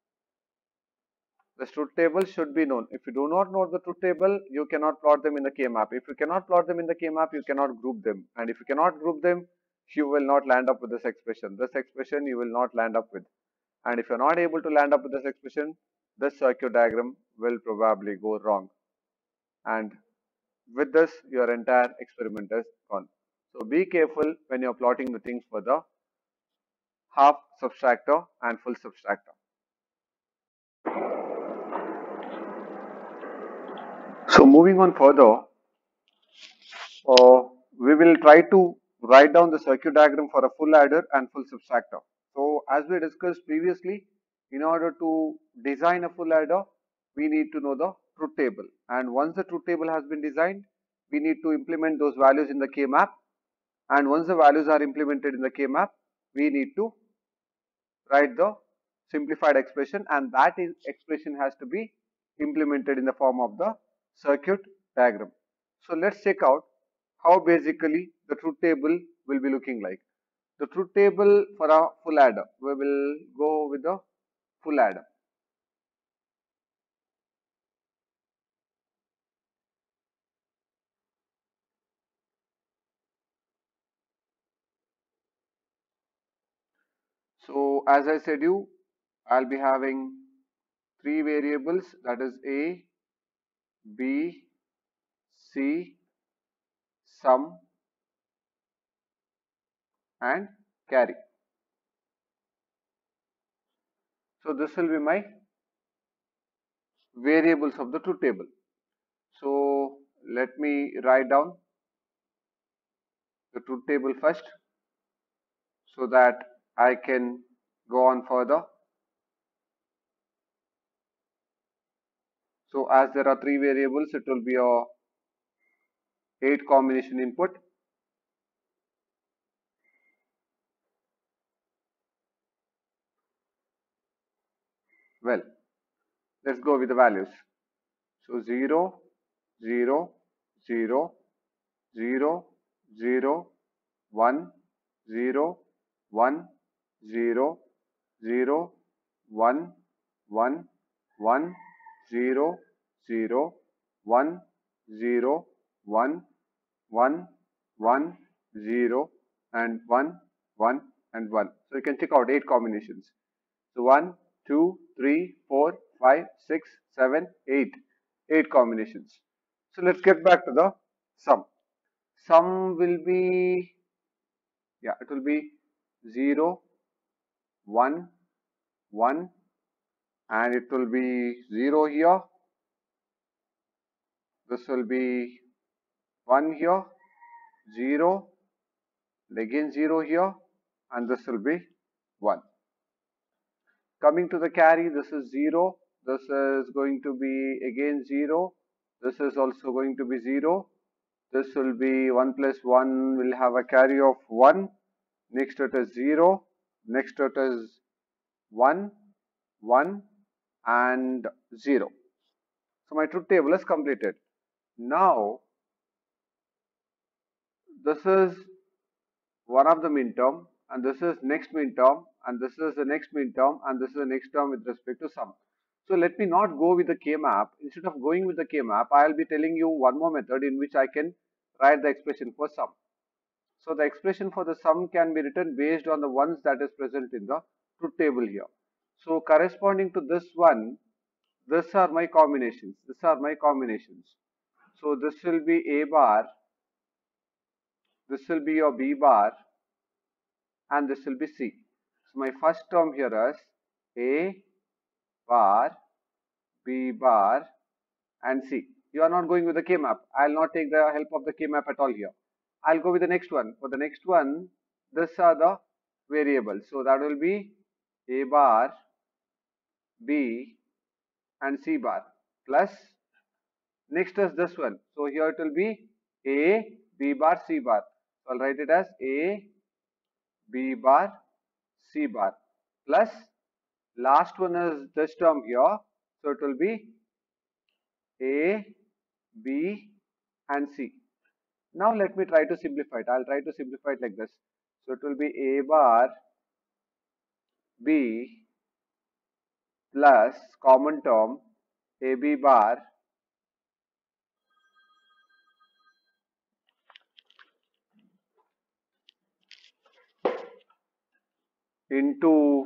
The truth table should be known. If you do not know the truth table, you cannot plot them in the K map. If you cannot plot them in the K map, you cannot group them. And if you cannot group them, you will not land up with this expression. This expression you will not land up with. And if you are not able to land up with this expression, this circuit diagram will probably go wrong. And with this, your entire experiment is gone. So be careful when you are plotting the things for the half subtractor and full subtractor. So moving on further, uh, we will try to write down the circuit diagram for a full adder and full subtractor. So as we discussed previously, in order to design a full adder, we need to know the truth table. And once the truth table has been designed, we need to implement those values in the K map. And once the values are implemented in the K map, we need to write the simplified expression, and that is expression has to be implemented in the form of the circuit diagram. So let's check out how basically the truth table will be looking like. The truth table for a full adder, we will go with the full adder. So as I said you, I'll be having three variables, that is A, B, C, sum and carry. So this will be my variables of the truth table. So let me write down the truth table first so that I can go on further. So as there are three variables, it will be a eight combination input. Well, let's go with the values. So zero, zero, zero, zero, zero, one, zero, one, zero, zero, one, one, one, zero, zero, one, zero, one, one, one, zero, and one, one, and one. So you can check out eight combinations. So one, two, three, four, five, six, seven, eight. Eight combinations. So let's get back to the sum. Sum will be, yeah, it will be zero, one, one, and it will be zero here. This will be one here, zero, and again zero here, and this will be one. Coming to the carry, this is zero, this is going to be again zero, this is also going to be zero, this will be one plus one will have a carry of one, next it is zero, next it is one, one, and zero. So my truth table is completed. Now this is one of the min term, and this is next min term, and this is the next min term, and this is the next term with respect to sum. So let me not go with the K map. Instead of going with the K map, I will be telling you one more method in which I can write the expression for sum. So the expression for the sum can be written based on the ones that is present in the truth table here. So corresponding to this one, these are my combinations. These are my combinations. So this will be A bar, this will be your B bar, and this will be C. So my first term here is A bar, B bar, and C. You are not going with the K map. I will not take the help of the K map at all here. I will go with the next one. For the next one, these are the variables. So that will be A bar, B, and C bar, plus next is this one. So here it will be A, B bar, C bar. So I'll write it as A, B bar, C bar, plus last one is this term here. So it will be A, B, and C. Now let me try to simplify it. I'll try to simplify it like this. So it will be A bar, B, plus common term A B bar, into,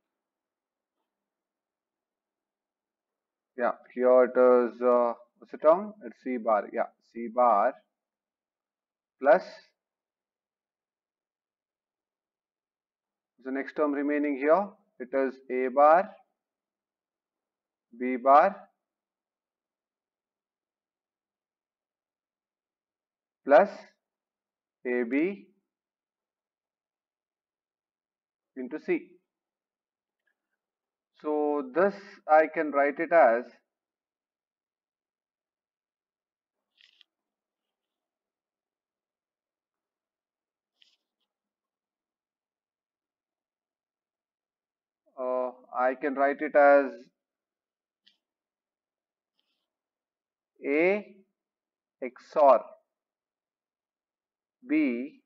yeah, here it is, uh, what's the term? It's C bar, yeah, C bar, plus the next term remaining here, it is A bar, B bar, plus A B into C. So this I can write it as uh, I can write it as A X O R B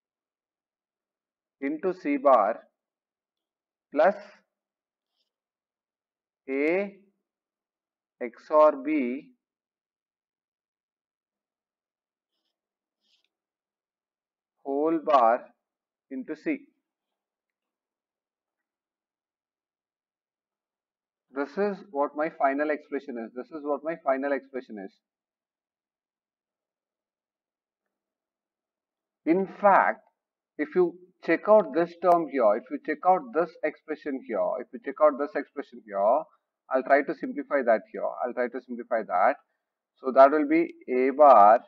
into C bar plus A X O R B whole bar into C. This is what my final expression is. This is what my final expression is. In fact, if you check out this term here, if you check out this expression here, if you check out this expression here, I'll try to simplify that here. I'll try to simplify that. So that will be A bar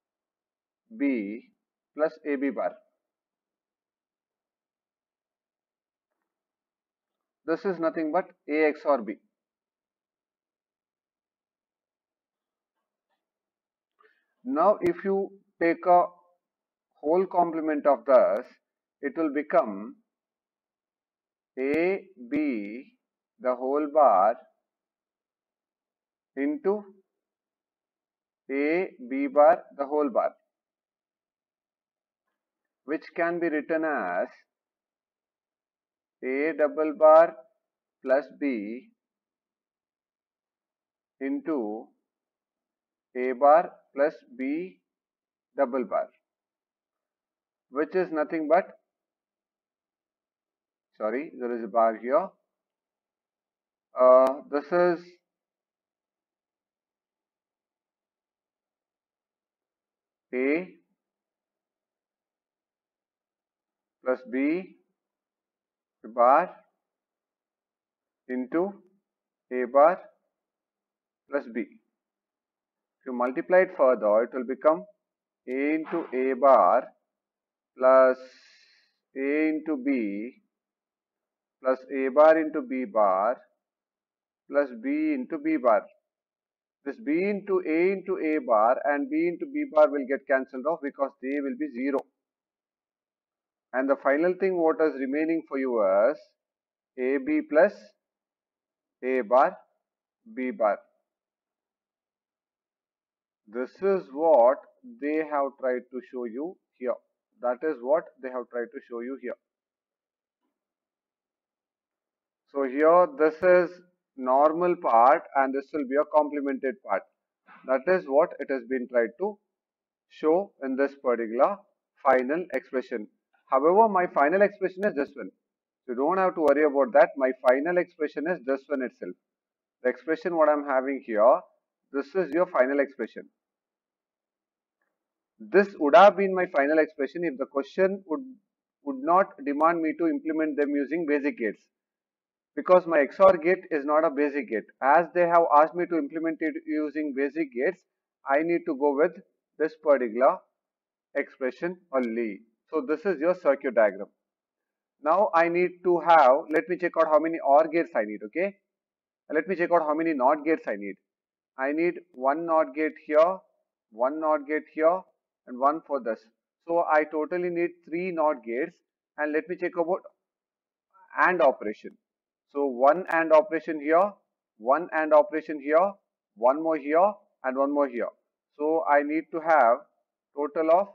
B plus A B bar. This is nothing but A X O R B. Now if you take a whole complement of this, it will become A B the whole bar into A B bar the whole bar, which can be written as A double bar plus B into A bar plus B double bar, which is nothing but, sorry, there is a bar here. Uh, this is A plus B bar into A bar plus B. If you multiply it further, it will become A into A bar plus A into B plus A bar into B bar plus B into B bar. This B into A into A bar and B into B bar will get cancelled off because they will be zero. And the final thing what is remaining for you is A B plus A bar B bar. This is what they have tried to show you here. That is what they have tried to show you here. So here this is normal part and this will be a complemented part. That is what it has been tried to show in this particular final expression. However, my final expression is this one. So you don't have to worry about that. My final expression is this one itself. The expression what I am having here, this is your final expression. This would have been my final expression if the question would, would not demand me to implement them using basic gates. Because my X O R gate is not a basic gate. As they have asked me to implement it using basic gates, I need to go with this particular expression only. So this is your circuit diagram. Now I need to have, let me check out how many OR gates I need, okay? Let me check out how many NOT gates I need. I need one NOT gate here, one NOT gate here, and one for this. So I totally need three NOT gates, and let me check about AND operation. So one AND operation here, one AND operation here, one more here, and one more here. So I need to have total of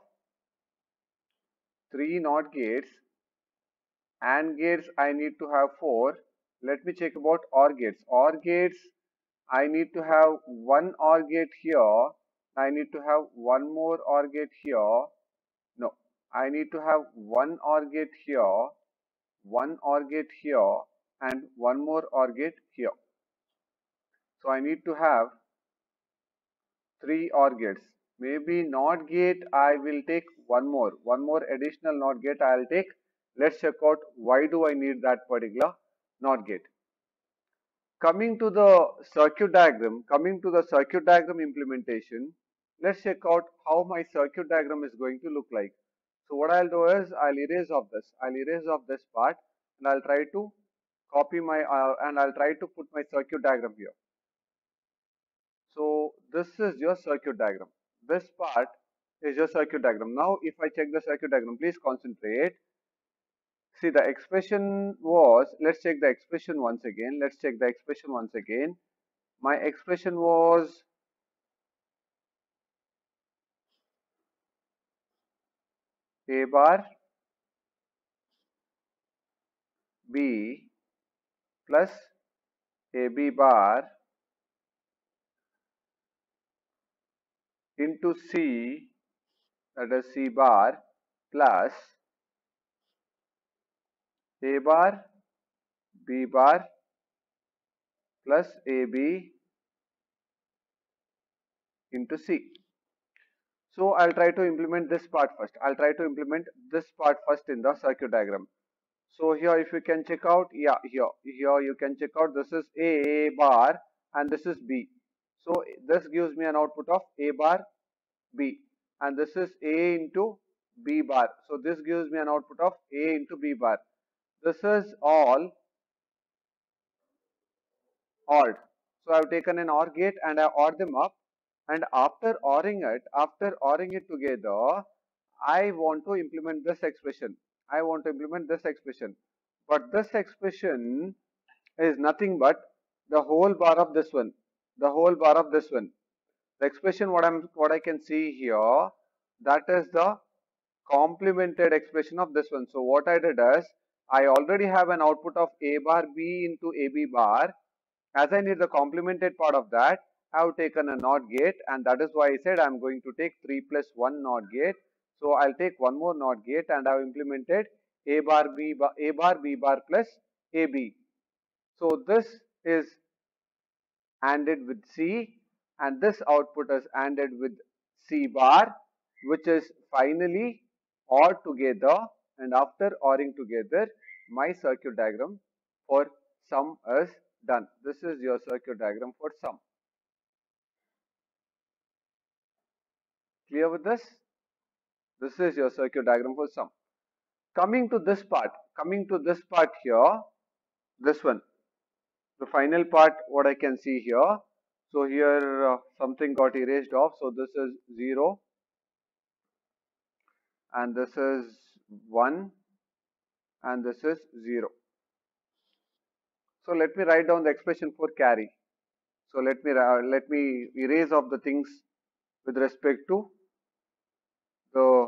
three NOT gates. AND gates I need to have four. Let me check about OR gates. OR gates I need to have one OR gate here. I need to have one more OR gate here. No, I need to have one OR gate here, one OR gate here, and one more OR gate here. So I need to have three OR gates. Maybe NOT gate I will take one more, one more additional NOT gate I will take. Let's check out why do I need that particular NOT gate. Coming to the circuit diagram, coming to the circuit diagram implementation, let's check out how my circuit diagram is going to look like. what I'll do is I'll erase off this. I'll erase off this part and I'll try to copy my uh, and I'll try to put my circuit diagram here. So this is your circuit diagram. This part is your circuit diagram. Now if I check the circuit diagram, please concentrate. See, the expression was, let's check the expression once again. Let's check the expression once again. My expression was A bar B plus A B bar into C, that is C bar, plus A bar B bar plus A B into C. So I'll try to implement this part first. I'll try to implement this part first in the circuit diagram. So here if you can check out, yeah, here, here you can check out, this is A bar and this is B. So this gives me an output of A bar B and this is A into B bar. So this gives me an output of A into B bar. This is all O R. So I have taken an OR gate and I OR them up, and after ORing it, after ORing it together, I want to implement this expression. I want to implement this expression. But this expression is nothing but the whole bar of this one. The whole bar of this one. The expression what I'm what I can see here, that is the complemented expression of this one. So what I did is I already have an output of A bar B into A B bar. As I need the complemented part of that, I have taken a NOT gate, and that is why I said I am going to take three plus one NOT gate. So I'll take one more NOT gate and I have implemented A bar B bar A bar B bar plus A B. So this is ANDed with C and this output is ANDed with C bar, which is finally OR together, and after ORing together, my circuit diagram for sum is done. This is your circuit diagram for sum. Clear with this? This is your circuit diagram for sum. Coming to this part, coming to this part here, this one, the final part what I can see here. So here uh, something got erased off. So this is zero and this is one and this is zero. So let me write down the expression for carry. So let me uh, let me erase off the things with respect to the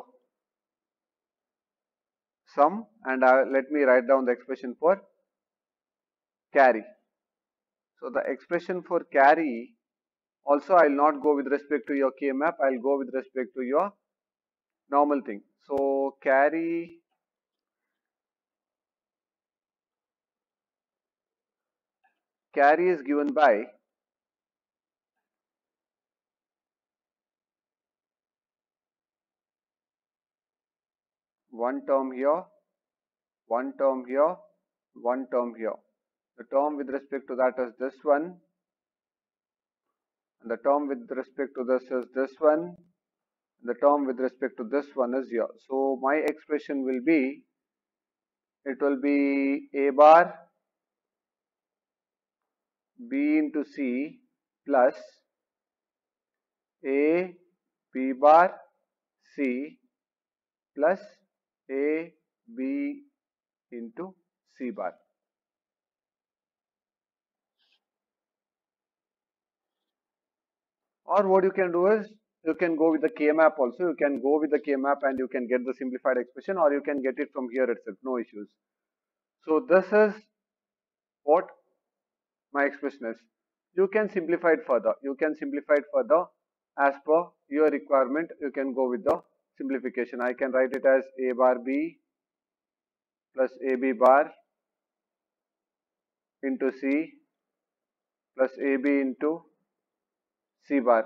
sum, and uh, let me write down the expression for carry. So the expression for carry also I will not go with respect to your K map, I will go with respect to your normal thing. So carry carry is given by one term here, one term here, one term here. The term with respect to that is this one, and the term with respect to this is this one, and the term with respect to this one is here. So my expression will be, it will be A bar B into C plus A B bar C plus A B into C bar. Or what you can do is, you can go with the K map also. You can go with the K map and you can get the simplified expression, or you can get it from here itself, no issues. So this is what my expression is. You can simplify it further. You can simplify it further as per your requirement. You can go with the simplification. I can write it as A bar B plus A B bar into C plus A B into C bar,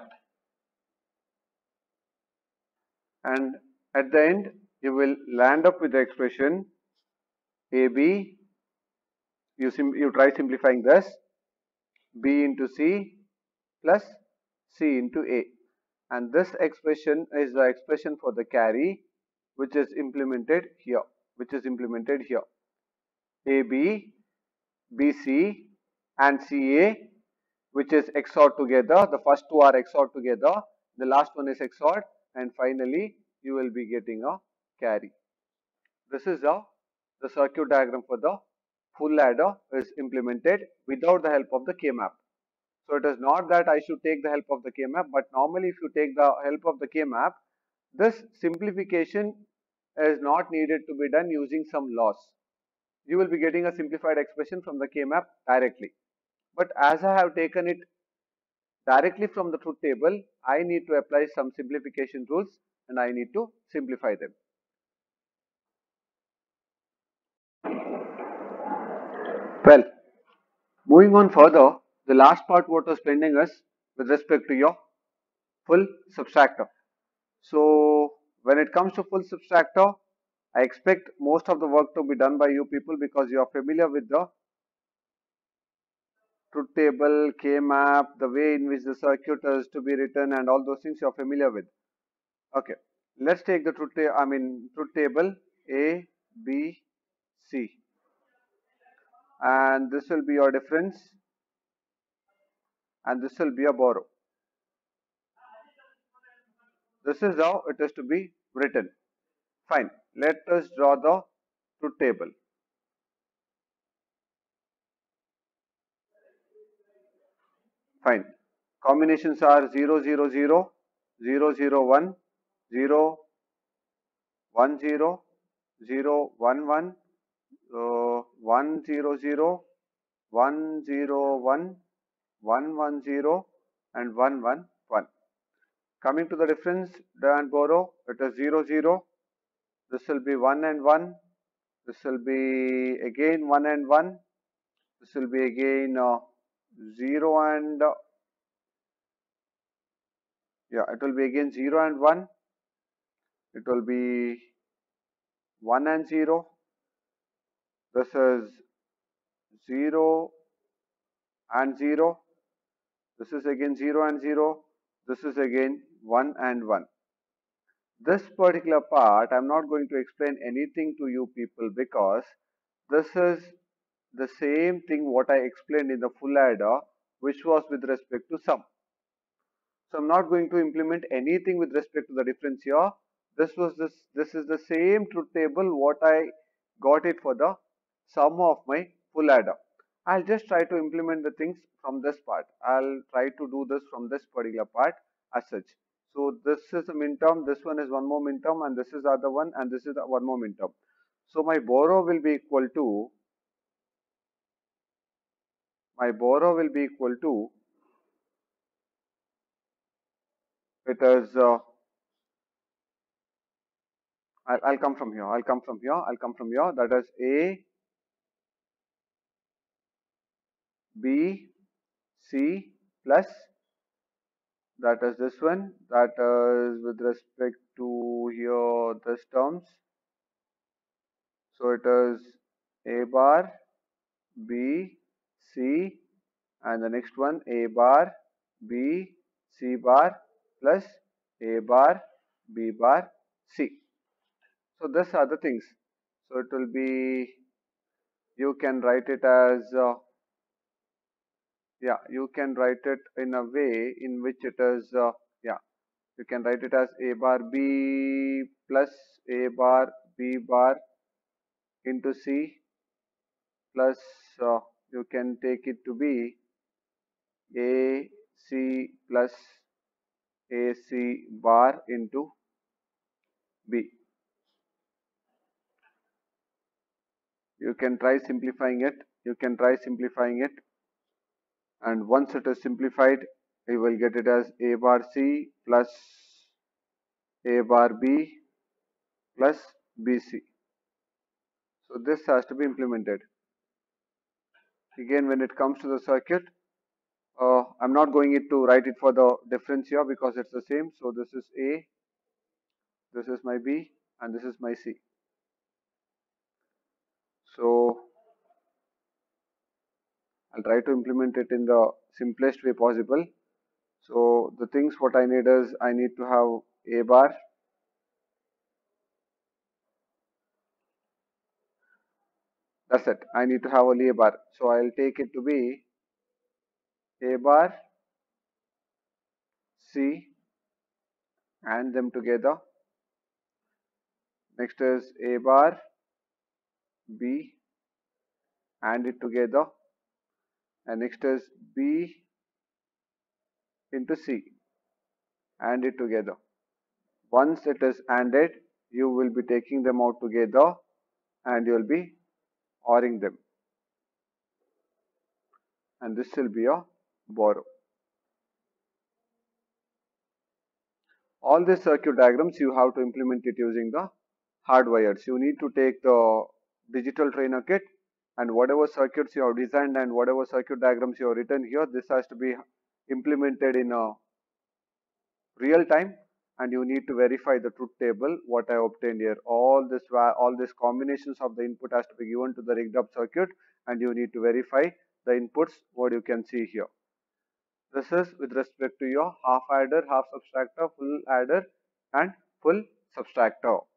and at the end you will land up with the expression A B, you, sim you try simplifying this, B into C plus C into A, and this expression is the expression for the carry, which is implemented here, which is implemented here. A B, B C and C A, which is X O R together. The first two are X O R together. The last one is X O R, and finally you will be getting a carry. This is how the circuit diagram for the full adder is implemented without the help of the K-map. So it is not that I should take the help of the K-map, but normally if you take the help of the K-map, this simplification is not needed to be done using some loss. You will be getting a simplified expression from the K-map directly. But as I have taken it directly from the truth table, I need to apply some simplification rules and I need to simplify them. Well, moving on further, the last part what was pending is with respect to your full subtractor. So when it comes to full subtractor, I expect most of the work to be done by you people because you are familiar with the truth table, K-map, the way in which the circuit is to be written and all those things you are familiar with. Okay, let's take the truth table, I mean truth table A, B, C, and this will be your difference and this will be a borrow. This is how it is to be written. Fine, let us draw the truth table. Fine, combinations are zero, zero, zero, zero, zero, one, zero, one, zero, zero, one, one, uh, one, zero, zero, one, zero, one, one, one, zero, and one, one, one. Coming to the difference and borrow, it is zero, zero. This will be one and one. This will be again one and one. This will be again uh, zero and uh, yeah, it will be again zero and one. It will be one and zero. This is zero and zero. This is again zero and zero. This is again one and one. This particular part, I am not going to explain anything to you people because this is the same thing what I explained in the full adder, which was with respect to sum. So I am not going to implement anything with respect to the difference here. This was this. This is the same truth table what I got it for the sum of my full adder. I'll just try to implement the things from this part. I'll try to do this from this particular part as such. So this is a min term, this one is one more min term, and this is the other one, and this is the one more min term. So my borrow will be equal to my borrow will be equal to it is uh, I'll, I'll come from here. I'll come from here. I'll come from here. That is A, B, C plus that is this one. That is with respect to here this terms. So it is A bar, B, C, and the next one A bar, B, C bar plus A bar, B bar, C. So these are the things. So it will be, you can write it as, uh, yeah, you can write it in a way in which it is, uh, yeah, you can write it as A bar B plus A bar B bar into C plus uh, you can take it to be A C plus A C bar into B. You can try simplifying it. You can try simplifying it. And once it is simplified, you will get it as A bar C plus A bar B plus B C. So this has to be implemented. Again, when it comes to the circuit, uh, I'm not going it to write it for the difference here because it's the same. So this is A, this is my B, and this is my C. So I'll try to implement it in the simplest way possible. So the things what I need is I need to have A bar, That's it. I need to have only a bar. So I'll take it to be A bar, C, and them together. Next is A bar, B, and it together. And next is B into C, and it together. Once it is ANDed, you will be taking them out together and you will be ORing them. And this will be a borrow. All these circuit diagrams you have to implement it using the hardwires. You need to take the digital trainer kit and whatever circuits you have designed and whatever circuit diagrams you have written here, this has to be implemented in a real time, and you need to verify the truth table what I obtained here. All this all these combinations of the input has to be given to the rigged up circuit, and you need to verify the inputs what you can see here. This is with respect to your half adder, half subtractor, full adder and full subtractor.